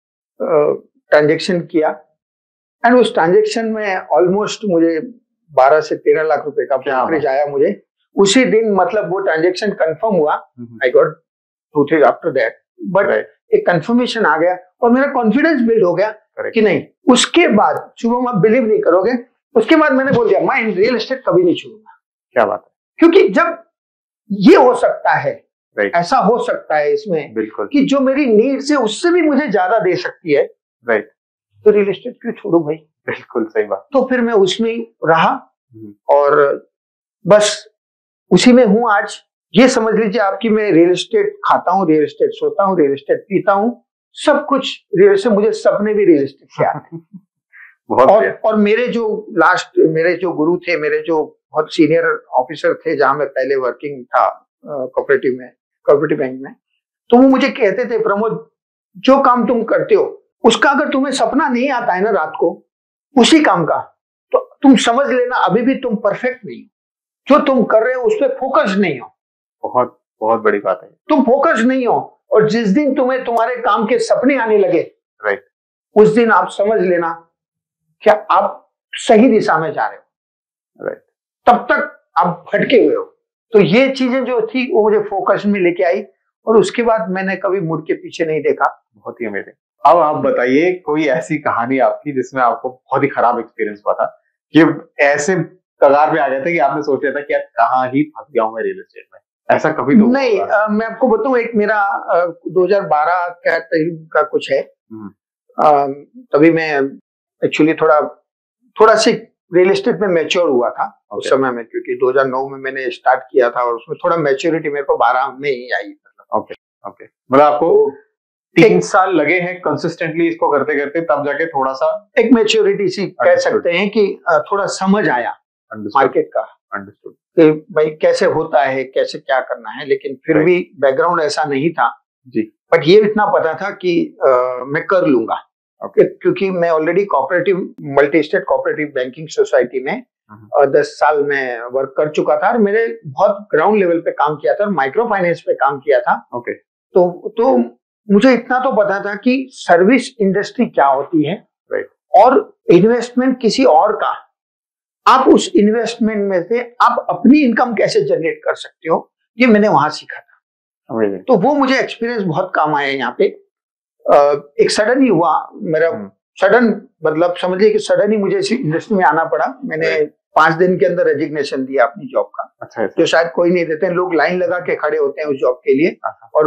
ट्रांजेक्शन uh, किया, एंड उस ट्रांजेक्शन में ऑलमोस्ट मुझे बारह से तेरह लाख रुपए का ब्रोकरेज आया मुझे उसी दिन। मतलब वो ट्रांजेक्शन कंफर्म हुआ, I got two three after that, but एक कंफर्मेशन आ गया और मेरा कॉन्फिडेंस बिल्ड हो गया कि नहीं। उसके बाद शुभम, आप बिलीव नहीं करोगे, उसके बाद मैंने बोल दिया मैं रियल एस्टेट कभी नहीं छोड़ूंगा। क्या बात है, क्योंकि जब ये हो सकता है, right. ऐसा हो सकता है इसमें, बिल्कुल, कि जो मेरी नीड्स है उससे भी मुझे ज्यादा दे सकती है, राइट, तो रियल एस्टेट क्यों छोड़ू भाई। बिल्कुल सही बात। तो फिर मैं उसमें रहा और बस उसी में हूं आज। ये समझ लीजिए आपकी, मैं रियल एस्टेट खाता हूँ, रियल एस्टेट सोता हूँ, रियल एस्टेट पीता हूँ, सब कुछ रियल एस्टेट, मुझे सपने भी रियल एस्टेट से आते हैं। बहुत और, और मेरे जो लास्ट मेरे जो गुरु थे, मेरे जो बहुत सीनियर ऑफिसर थे जहां मैं पहले वर्किंग था कोऑपरेटिव में, कोऑपरेटिव बैंक में, तो वो मुझे कहते थे प्रमोद, जो काम तुम करते हो उसका अगर तुम्हें सपना नहीं आता है ना रात को उसी काम का, तो तुम समझ लेना अभी भी तुम परफेक्ट नहीं हो। जो तुम कर रहे हो उस पर फोकस नहीं हो। बहुत बहुत बड़ी बात है, तुम फोकस नहीं हो, और जिस दिन तुम्हें तुम्हारे काम के सपने आने लगे, राइट, उस दिन आप समझ लेना क्या आप सही दिशा में जा रहे हो, राइट। तब तक आप भटके हुए हो। तो ये चीजें जो थी वो मुझे फोकस में लेके आई, और उसके बाद मैंने कभी मुड़ के पीछे नहीं देखा। बहुत ही अमेजिंग। अब आप बताइए कोई ऐसी कहानी आपकी जिसमें आपको बहुत ही खराब एक्सपीरियंस हुआ था, कि ऐसे कगार पे आ गए थे कि आपने सोच लिया था कि यार कहाँ ही फंस गया हूँ मैं रियल एस्टेट में, ऐसा कभी तो नहीं? आ, मैं आपको बताऊं, एक मेरा आ, दो हज़ार बारह का टाइम का कुछ है। आ, तभी मैं एक्चुअली थोड़ा थोड़ा सी रियल एस्टेट में मैच्योर हुआ था okay. उस समय में, क्योंकि दो हज़ार नौ में मैंने स्टार्ट किया था और उसमें थोड़ा मैच्योरिटी मेरे को बारह में ही आई। मतलब ओके ओके मतलब आपको तो, तीन साल लगे हैं कंसिस्टेंटली इसको करते करते, तब जाके थोड़ा सा एक मैच्योरिटी सी कह सकते हैं कि थोड़ा समझ आया मार्केट का। अंडरस्टूड कि भाई कैसे होता है, कैसे क्या करना है, लेकिन फिर भी बैकग्राउंड ऐसा नहीं था जी। बट ये इतना पता था कि आ, मैं कर लूंगा okay. क्योंकि मैं already cooperative multi state cooperative banking society में uh, दस साल में वर्क कर चुका था और मैंने बहुत ग्राउंड लेवल पे काम किया था और माइक्रो फाइनेंस पे काम किया था। Okay okay. तो तो मुझे इतना तो पता था कि सर्विस इंडस्ट्री क्या होती है right. और इन्वेस्टमेंट किसी और का, आप उस इन्वेस्टमेंट में से आप अपनी इनकम कैसे जनरेट कर सकते हो, ये मैंने वहां सीखा था। Amazing. तो वो मुझे एक्सपीरियंस बहुत काम आया यहाँ पे। एक सडन ही हुआ मेरा, सडन मतलब समझिए कि सडन ही मुझे इसी इंडस्ट्री में आना पड़ा। मैंने right. पांच दिन के अंदर रेजिग्नेशन दिया अपनी जॉब का। अच्छा, जो शायद कोई नहीं देते हैं, लोग लाइन लगा के खड़े होते हैं उस जॉब के लिए और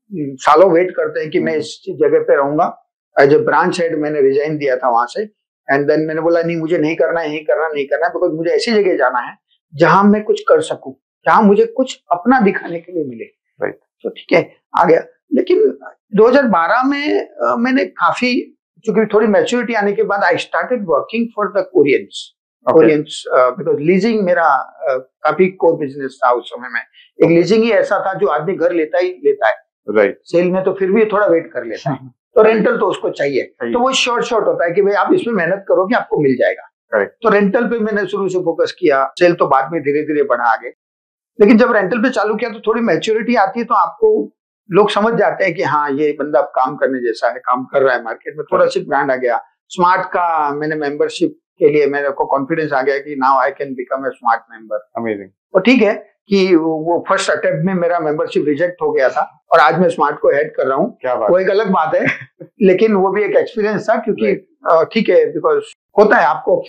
सालों वेट करते हैं कि मैं इस जगह पे रहूंगा। एज ए ब्रांच हेड मैंने रिजाइन दिया था वहां से एंड देन मैंने बोला नहीं, मुझे नहीं करना है, नहीं करना नहीं करना, बिकॉज मुझे ऐसी जगह जाना है जहां मैं कुछ कर सकूं, जहां मुझे कुछ अपना दिखाने के लिए मिले। राइट, तो ठीक है, आ गया। लेकिन दो हज़ार बारह में आ, मैंने काफी, चूंकि थोड़ी मैच्योरिटी आने के बाद I started working for the Koreans Koreans because leasing मेरा uh, काफी कोर बिजनेस था उस समय में। एक लीजिंग ही ऐसा था जो आदमी घर लेता ही लेता है, राइट right. सेल में तो फिर भी थोड़ा वेट कर लेता है, तो रेंटल तो उसको चाहिए, तो वो शॉर्ट शॉर्ट होता है कि भाई आप इसमें मेहनत करोगे आपको मिल जाएगा। Correct. तो रेंटल पे मैंने शुरू से फोकस किया, सेल तो बाद में धीरे धीरे बढ़ा आगे। लेकिन जब रेंटल पे चालू किया तो थोड़ी मैच्योरिटी आती है, तो आपको लोग समझ जाते हैं कि हाँ ये बंदा अब काम करने जैसा है, काम कर रहा है मार्केट में। थोड़ा सी ब्रांड आ गया। स्मार्ट का मैंने मेंबरशिप के लिए मेरे को कॉन्फिडेंस आ गया कि now I can become a smart member. Amazing. और ठीक है कि वो फर्स्ट अटेम्प्ट में मेरा मेंबरशिप रिजेक्ट हो गया था और आज मैं स्मार्ट को हेड कर ररहा हूँ। क्या बात, वो एक अलग बात है लेकिन वो भी एक एक्सपीरियंस था, क्योंकि ठीक है, बिकॉज होता है आपको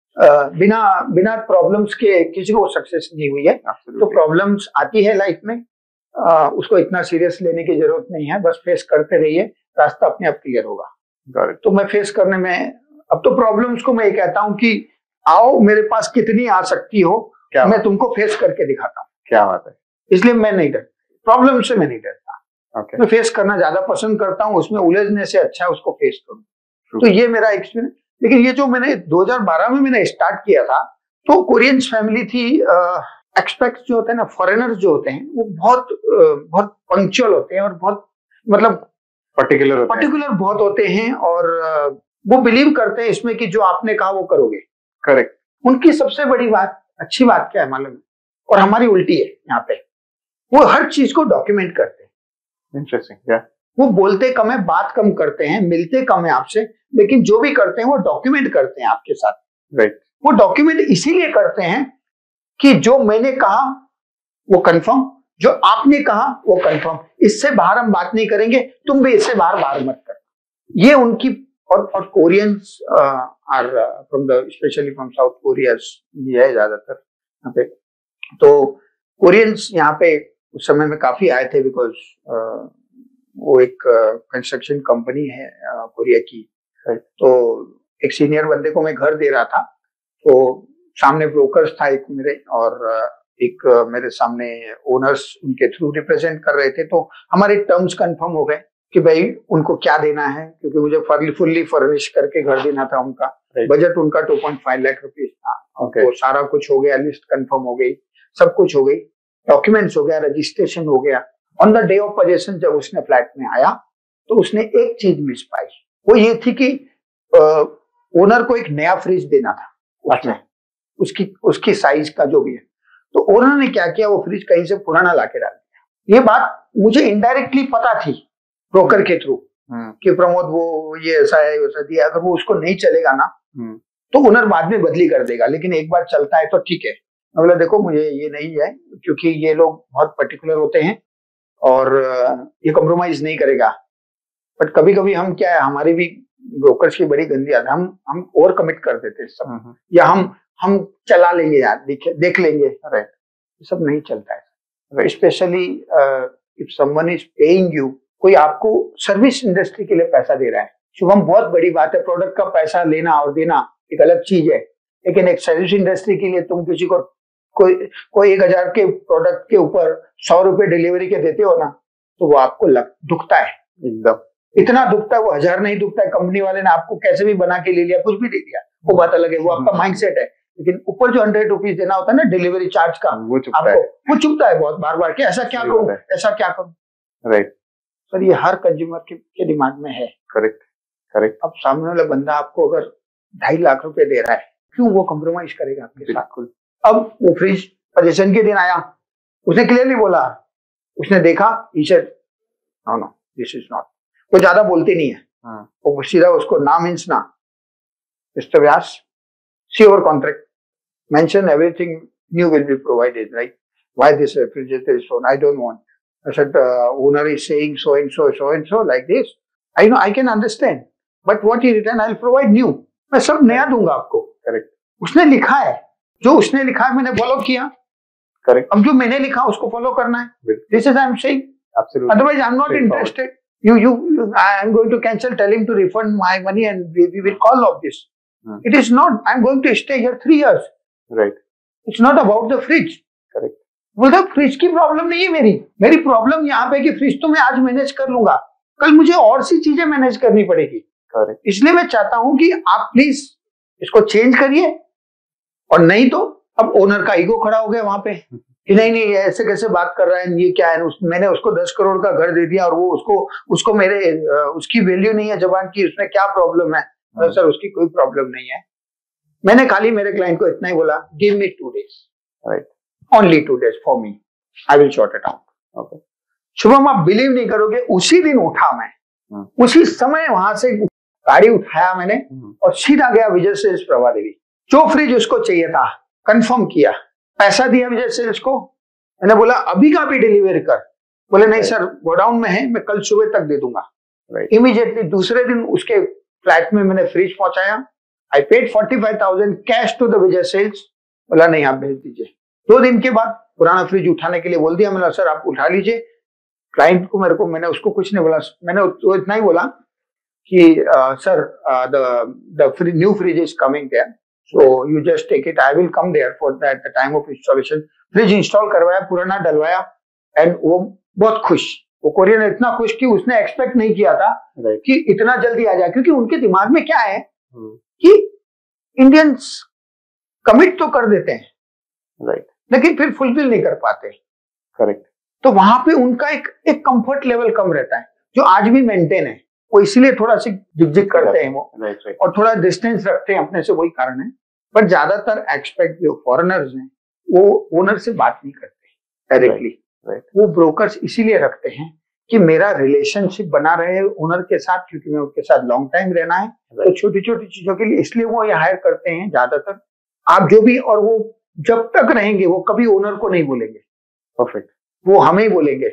बिना बिना प्रॉब्लम्स के किसी को सक्सेस नहीं हुई है। Absolutely. तो प्रॉब्लम्स आती है लाइफ में, आ, उसको इतना सीरियस लेने की जरूरत नहीं है, बस फेस करते रहिए, रास्ता अपने आप क्लियर होगा। तो मैं फेस करने में, अब तो प्रॉब्लम्स को मैं ये कहता हूँ कि आओ मेरे पास कितनी आ सकती हो, मैं तुमको फेस करके दिखाता हूँ। क्या बात है। इसलिए मैं नहीं डरता प्रॉब्लम से, मैं नहीं डरता। okay. मैं फेस करना ज्यादा पसंद करता हूँ, उसमें उलझने से अच्छा है उसको फेस करूँ। तो ये मेरा एक्सपीरियंस। लेकिन ये जो मैंने दो हज़ार बारह में मैंने स्टार्ट किया था, तो कोरियंस फैमिली थी। एक्सपेक्ट्स जो होते हैं ना, फॉरेनर्स जो होते हैं, वो बहुत बहुत पंक्चुअल होते हैं और बहुत मतलब पर्टिकुलर पर्टिकुलर बहुत होते हैं और वो बिलीव करते हैं इसमें कि जो आपने कहा वो करोगे। करेक्ट। उनकी सबसे बड़ी बात, अच्छी बात क्या है मालूम है, और हमारी उल्टी है यहाँ पे, वो हर चीज को डॉक्यूमेंट करते हैं। इंटरेस्टिंग। yeah. वो बोलते कम है, बात कम करते हैं, मिलते कम है आपसे, लेकिन जो भी करते हैं वो डॉक्यूमेंट करते हैं आपके साथ। Right right. वो डॉक्यूमेंट इसीलिए करते हैं कि जो मैंने कहा वो कंफर्म, जो आपने कहा वो कंफर्म, इससे बाहर हम बात नहीं करेंगे, तुम भी इससे बाहर बाहर मत कर। ये उनकी, और और Koreans are from the specially from South Korea है ज्यादातर यहाँ पे। तो कोरियंस यहाँ पे उस समय में काफी आए थे, बिकॉज uh, वो एक कंस्ट्रक्शन uh, कंपनी है uh, कोरिया की। तो एक सीनियर बंदे को मैं घर दे रहा था, तो सामने ब्रोकर्स था एक मेरे, और uh, एक uh, मेरे सामने ओनर्स उनके थ्रू रिप्रेजेंट कर रहे थे। तो हमारे टर्म्स कंफर्म हो गए कि भाई उनको क्या देना है, क्योंकि मुझे फुल्ली फर्निश करके घर देना था उनका। बजट उनका two point five lakh rupees था। okay. तो सारा कुछ हो गया, लिस्ट कंफर्म हो गई, सब कुछ हो गई, डॉक्यूमेंट्स हो गया, रजिस्ट्रेशन हो गया। On the day of possession जब उसने फ्लैट में आया तो उसने एक चीज मिस पाई, वो ये थी कि ओनर को एक नया फ्रिज देना था। अच्छा। उसकी उसकी साइज का जो भी है, तो ओनर ने क्या किया, वो फ्रिज कहीं से पुराना लाके डाल दिया। ये बात मुझे इनडायरेक्टली पता थी ब्रोकर के थ्रू कि प्रमोद वो ये ऐसा है वैसा दिया, अगर वो उसको नहीं चलेगा ना तो ओनर बाद में बदली कर देगा, लेकिन एक बार चलता है तो ठीक है। मैं बोला देखो मुझे ये नहीं है, क्योंकि ये लोग बहुत पर्टिकुलर होते हैं, और ये कॉम्प्रोमाइज नहीं करेगा। बट कभी कभी हम क्या है, हमारी भी ब्रोकर्स की बड़ी गंदी आदत, हम हम ओवर कमिट कर देते हैं सब, या हम हम चला लेंगे यार, देख देख लेंगे, राइट, ये सब नहीं चलता है। Specially if someone is paying you, कोई आपको सर्विस इंडस्ट्री के लिए पैसा दे रहा है, शुभम बहुत बड़ी बात है, प्रोडक्ट का पैसा लेना और देना एक अलग चीज है, लेकिन एक सर्विस इंडस्ट्री के लिए तुम किसी को कोई कोई एक हजार के प्रोडक्ट के ऊपर सौ रुपए डिलीवरी के देते हो ना, तो वो आपको लग दुखता है, एकदम इतना दुखता है, वो हजार नहीं दुखता है, कंपनी वाले ने आपको कैसे भी बना के ले लिया, कुछ भी दे दिया, वो बात अलग है, वो आपका माइंडसेट है, लेकिन ऊपर जो हंड्रेड रुपीज देना होता है ना डिलीवरी चार्ज का, वो चुभता है, वो चुभता है बहुत बार बार कि ऐसा क्या करूं, ऐसा क्या करूं, राइट। सर ये हर कंज्यूमर के, के दिमाग में है। Correct correct. अब सामने वाला बंदा आपको अगर ढाई लाख रुपए दे रहा है, क्यों वो कॉम्प्रोमाइज करेगा आपके साथ? अब वो फ्रिज पोजीशन के दिन आया, उसने क्लियरली बोला, उसने देखा, he said, no no this is not, वो ज्यादा बोलते नहीं है, हाँ। वो सीधा उसको ना मीन्स ना, mister Vyas, see our contract, mention everything new will be provided, right? Why this refrigerator is so, I don't want. I said uh, owner is saying so and so so and so like this. I know I can understand, but what he written I'll provide new. मैं सब नया दूंगा आपको। Correct. उसने लिखा है, जो उसने लिखा है मैंने फॉलो किया। करेक्ट। अब जो मैंने लिखा उसको फॉलो करना है। This is I'm saying. Absolutely. Otherwise I'm not interested. You you, you I am going to cancel. Tell him to refund my money and we, we will call off this. Hmm. It is not. I'm going to stay here three years. Right. It's not about the fridge. Correct. बोलता fridge की problem नहीं है मेरी, मेरी problem यहाँ पे कि fridge तो मैं आज मैनेज कर लूंगा, कल मुझे और सी चीजें मैनेज करनी पड़ेगी। Correct. इसलिए मैं चाहता हूं कि आप प्लीज इसको चेंज करिए, और नहीं तो अब ओनर का ईगो खड़ा हो गया वहां पे कि नहीं नहीं ऐसे कैसे बात कर रहा है, ये क्या है, उस, मैंने उसको दस करोड़ का घर दे दिया और वो उसको उसको मेरे उसकी वैल्यू नहीं है जबान की, उसमें क्या प्रॉब्लम है? तो सर उसकी कोई प्रॉब्लम नहीं है, मैंने खाली मेरे क्लाइंट को इतना ही बोला, give me two days, right, only two days for me, I will sort it out. Okay Shubham, आप बिलीव नहीं करोगे, उसी दिन उठा मैं, hmm. उसी समय वहां से गाड़ी उठाया मैंने hmm. और सीधा गया विजय सेल्स प्रभा देवी, जो फ्रिज उसको चाहिए था कंफर्म किया, पैसा दिया विजय सेल्स को, मैंने बोला अभी का भी डिलीवर कर, बोले नहीं सर गोडाउन में है, मैं कल सुबह तक दे दूंगा। Immediately right. दूसरे दिन उसके फ्लैट में मैंने फ्रिज पहुंचाया, I paid forty five thousand cash to the Vijay Sales, बोला नहीं आप भेज दीजिए। दो दिन के बाद पुराना फ्रिज उठाने के लिए बोल दिया, मैंने सर आप उठा लीजिए, क्लाइंट को मेरे को, मैंने उसको कुछ नहीं बोला, मैंने उसको इतना ही बोला कि sir the new fridge is coming there, so you just take it, I will come there for that the time of installation. Fridge install करवाया, पुराना डलवाया, एंड वो बहुत खुश, वो कोरियन इतना खुश कि उसने एक्सपेक्ट नहीं किया था right. कि इतना जल्दी आ जाए, क्योंकि उनके दिमाग में क्या है hmm. कि इंडियंस कमिट तो कर देते हैं राइट right. लेकिन फिर फुलफिल नहीं कर पाते। करेक्ट। तो वहां पे उनका एक एक कंफर्ट लेवल कम रहता है, जो आज भी मेंटेन है, वो इसीलिए थोड़ा सी झिकझिक करते हैं वो right, right. और थोड़ा डिस्टेंस रखते हैं अपने से, वही कारण है। बट ज्यादातर एक्सपेक्ट जो फॉरेनर्स हैं वो ओनर से बात नहीं करते डायरेक्टली right, right. वो ब्रोकर्स इसीलिए रखते हैं कि मेरा रिलेशनशिप बना रहे ओनर के साथ, क्योंकि मैं उनके साथ लॉन्ग टाइम रहना है right. तो छोटी छोटी चीजों के लिए इसलिए वो ये हायर करते हैं ज्यादातर। आप जो भी, और वो जब तक रहेंगे वो कभी ओनर को नहीं बोलेंगे, परफेक्ट, वो हमें ही बोलेंगे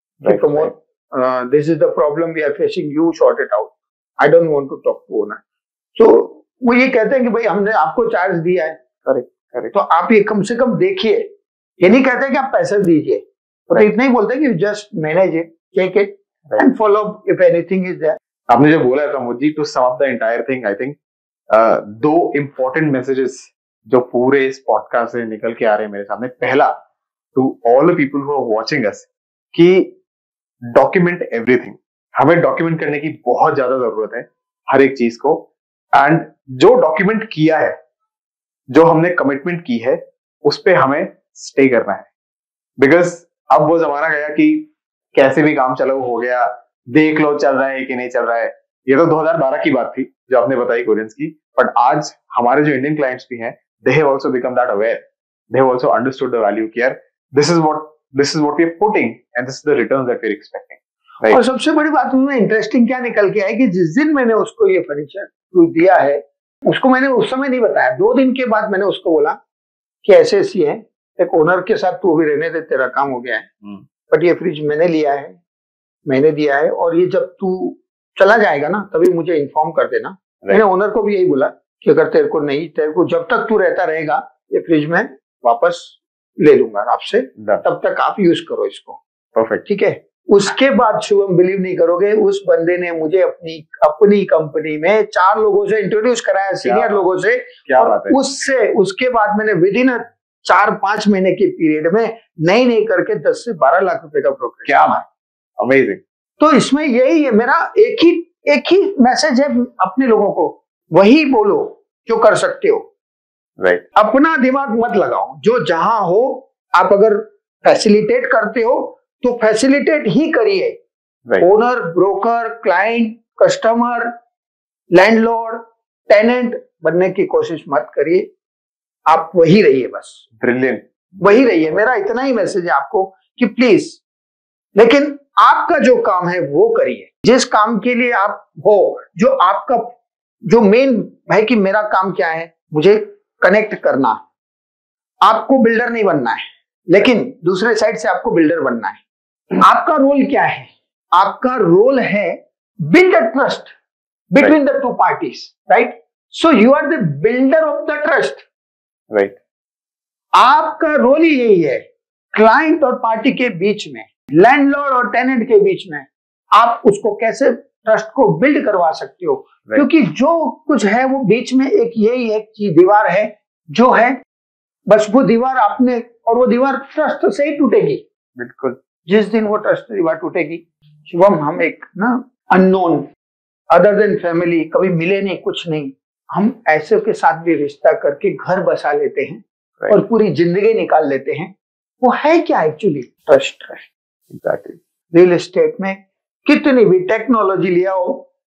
this is the problem we are facing, you sort it out, I don't want to talk to owner. So वो ये कहते हैं कि भाई हमने आपको चार्ज दिया है, करेक्ट करेक्ट, तो आप ये कम से कम देखिए, ये नहीं कहते कि आप पैसे दीजिए, तो इतना ही बोलते हैं कि just manage it, take it and follow if anything is there. आपने जो बोला था मुझी, to sum up the entire thing, I think दो इंपॉर्टेंट मैसेजेस जो पूरे इस पॉडकास्ट से निकल के आ रहे हैं मेरे सामने। पहला, to all the people who are watching us, कि डॉक्यूमेंट एवरीथिंग, हमें डॉक्यूमेंट करने की बहुत ज्यादा जरूरत है हर एक चीज को, एंड जो डॉक्यूमेंट किया है, जो हमने कमिटमेंट की है, उस पे हमें स्टे करना है, बिकॉज अब वो जमाना गया कि कैसे भी काम चलो हो गया, देख लो चल रहा है कि नहीं चल रहा है। ये तो दो हज़ार बारह की बात थी जो आपने बताई कोरियंस की, बट आज हमारे जो इंडियन क्लाइंट्स भी हैं, they have also become that aware, they have also understood the value here, this is what this is what we are putting and this is the returns that we are expecting, right? और सबसे बड़ी बात उसमें interesting क्या निकल के आई कि जिस दिन मैंने उसको ये फर्नीचर दिया है, उसको मैंने उस समय नहीं बताया, दो दिन के बाद मैंने उसको बोला कि ऐसे ऐसी है, एक ओनर के साथ तू अभी रहने दे, तेरा काम हो गया है, hmm. बट ये फ्रिज मैंने लिया है, मैंने दिया है, और ये जब तू चला जाएगा ना तभी मुझे इन्फॉर्म कर देना। मैंने ओनर को भी यही बोला कि अगर तेरे को नहीं, तेरे को जब तक तू रहता रहेगा ये फ्रिज में वापस ले लूंगा आपसे, तब तक आप यूज करो इसको। परफेक्ट, ठीक है। उसके बाद शुभम बिलीव नहीं करोगे, उस बंदे ने मुझे अपनी अपनी कंपनी में चार लोगों से इंट्रोड्यूस कराया, सीनियर लोगों से। क्या बात है। उससे उसके बाद मैंने विद इन चार पांच महीने के पीरियड में नहीं नहीं करके दस से बारह लाख रुपए का ब्रोकरेज। क्या बात, अमेजिंग। तो इसमें यही है मेरा एक ही एक ही मैसेज है अपने लोगों को, वही बोलो जो कर सकते हो। Right right. अपना दिमाग मत लगाओ, जो जहां हो आप अगर फैसिलिटेट करते हो तो फैसिलिटेट ही करिए। Owner, broker, client, customer, landlord, tenant बनने की कोशिश मत करिए, आप वही रहिए, बस ब्रिलियंट, वही रहिए। मेरा इतना ही मैसेज है आपको कि प्लीज, लेकिन आपका जो काम है वो करिए, जिस काम के लिए आप हो, जो आपका जो मेन है कि मेरा काम क्या है, मुझे कनेक्ट करना। आपको बिल्डर नहीं बनना है, लेकिन दूसरे साइड से आपको बिल्डर बनना है। आपका रोल क्या है? आपका रोल है build a trust between the two parties, right? So you are the builder of the trust, right. आपका रोल ही यही है, क्लाइंट और पार्टी के बीच में, लैंडलॉर्ड और टेनेंट के बीच में आप उसको कैसे ट्रस्ट को बिल्ड करवा सकते हो। right. क्योंकि जो कुछ है वो बीच में एक यही एक चीज दीवार है जो है, बस वो दीवार आपने, और वो दीवार ट्रस्ट से ही टूटेगी। बिल्कुल, जिस दिन वो ट्रस्ट दीवार टूटेगी, शिवम हम एक ना अननोन, अदर देन फैमिली, कभी मिले नहीं, कुछ नहीं, हम ऐसे के साथ भी रिश्ता करके घर बसा लेते हैं right. और पूरी जिंदगी निकाल लेते हैं। वो है क्या actually? Trust. Trust exactly. Real estate में कितनी भी टेक्नोलॉजी लिया हो,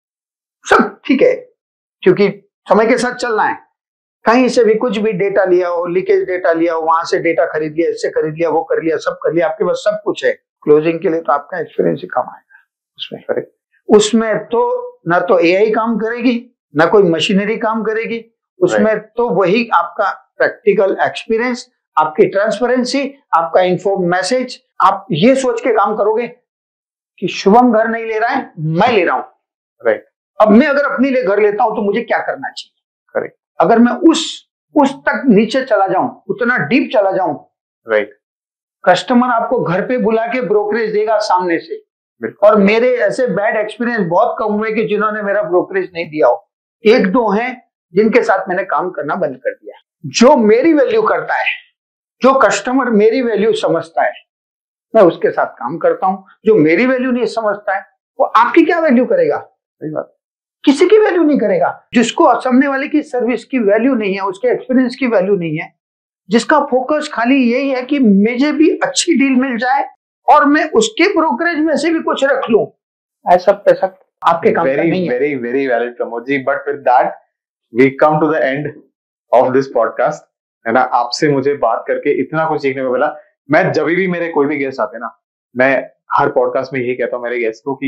सब ठीक है, क्योंकि समय के साथ चलना है। कहीं से भी कुछ भी डेटा लिया हो, लीकेज डेटा लिया हो, वहां से डेटा खरीद लिया, इससे खरीद लिया, वो कर लिया, सब कर लिया, आपके पास सब कुछ है। क्लोजिंग के लिए तो आपका एक्सपीरियंस ही काम आएगा उसमें। करेक्ट। उसमें तो ना तो एआई काम करेगी, ना कोई मशीनरी काम करेगी, उसमें right. तो वही आपका प्रैक्टिकल एक्सपीरियंस, आपकी ट्रांसपेरेंसी, आपका इन्फॉर्म मैसेज। आप ये सोच के काम करोगे कि शुभम घर नहीं ले रहा है, मैं ले रहा हूं। Right right. अब मैं अगर अपने लिए घर लेता हूं तो मुझे क्या करना चाहिए? करेक्ट। अगर मैं उस उस तक नीचे चला जाऊं, उतना डीप चला जाऊं, राइट right. कस्टमर आपको घर पे बुला के ब्रोकरेज देगा सामने से। और मेरे ऐसे बैड एक्सपीरियंस बहुत कम हुए कि जिन्होंने मेरा ब्रोकरेज नहीं दिया हो। एक दो हैं जिनके साथ मैंने काम करना बंद कर दिया। जो मेरी वैल्यू करता है, जो कस्टमर मेरी वैल्यू समझता है, मैं उसके साथ काम करता हूं। जो मेरी वैल्यू नहीं समझता है, वो आपकी क्या वैल्यू करेगा? सही बात, किसी की वैल्यू नहीं करेगा। जिसको सामने वाले की सर्विस की वैल्यू नहीं है, उसके एक्सपीरियंस की वैल्यू नहीं है, जिसका फोकस खाली यही है कि मुझे भी अच्छी डील मिल जाए और मैं उसके ब्रोकरेज में से भी कुछ रख लूं, ऐसा पैसा आपके काम का नहीं है। Very very valid Pramod ji, but with that we come to the end of this podcast, है ना। आपसे मुझे बात करके इतना कुछ सीखने को मिला। मैं जब भी मेरे कोई भी गेस्ट आते हैं ना, मैं हर पॉडकास्ट में यही कहता हूँ मेरे गेस्ट को कि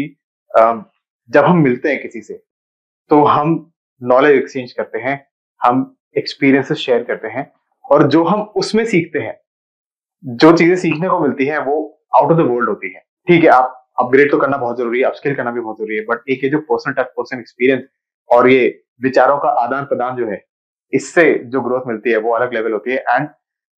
जब हम मिलते हैं किसी से तो हम नॉलेज एक्सचेंज करते हैं, हम एक्सपीरियंसेस शेयर करते हैं, और जो हम उसमें सीखते हैं, जो चीजें सीखने को मिलती हैं वो आउट ऑफ द वर्ल्ड होती है। ठीक है, आप अपग्रेड तो करना बहुत जरूरी है, अपस्किल करना भी बहुत जरूरी है, बट एक ये जो पर्सन टच पर्सन एक्सपीरियंस और ये विचारों का आदान प्रदान जो है, इससे जो ग्रोथ मिलती है वो अलग लेवल होती है। And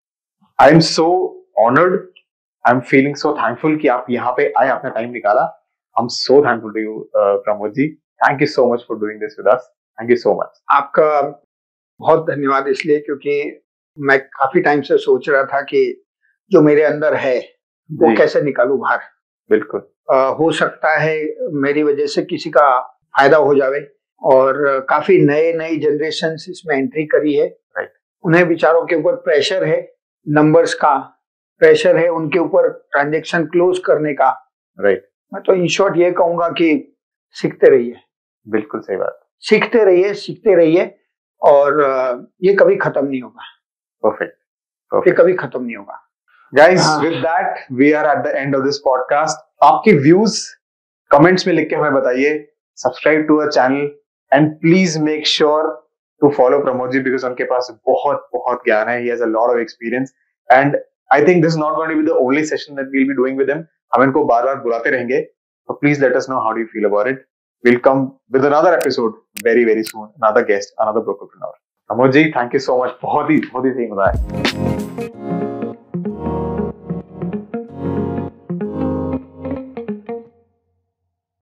I am so honoured, I am feeling so thankful कि आप यहाँ पे आए, अपना टाइम निकाला। I am so thankful to you Pramod ji, thank you so much for doing this with us, thank you so much. आपका बहुत धन्यवाद, इसलिए क्योंकि मैं काफी टाइम से सोच रहा था कि जो मेरे अंदर है वो कैसे निकालूं बाहर। बिल्कुल। आ, हो सकता है मेरी वजह से किसी का फायदा हो जावे, और काफी नए नई जनरेशन इसमें एंट्री करी है। राइट। उन्हें विचारों के ऊपर प्रेशर है, नंबर्स का प्रेशर है, उनके ऊपर ट्रांजेक्शन क्लोज करने का। राइट। मैं तो इन शॉर्ट ये कहूंगा कि सीखते रहिए। बिल्कुल सही बात, सीखते रहिए, सीखते रहिए, और ये कभी खत्म नहीं होगा। परफेक्ट। ये कभी खत्म नहीं होगा। Guys, with that, we are at the end of this podcast. आपके व्यूज कमेंट्स में लिख के हमें बताइए, subscribe to our channel, and please make sure to follow Pramod ji, because उनके पास बहुत बहुत ज्ञान है. He has a lot of experience, and I think this is not going to be the only session that we'll be doing with him. हम इनको बार बार बुलाते रहेंगे, तो please let us know how do you feel about it. We'll come with another episode very very soon, another guest, another brokerpreneur. Amod ji, thank you so much, बहुत ही बहुत ही सही मजा आया.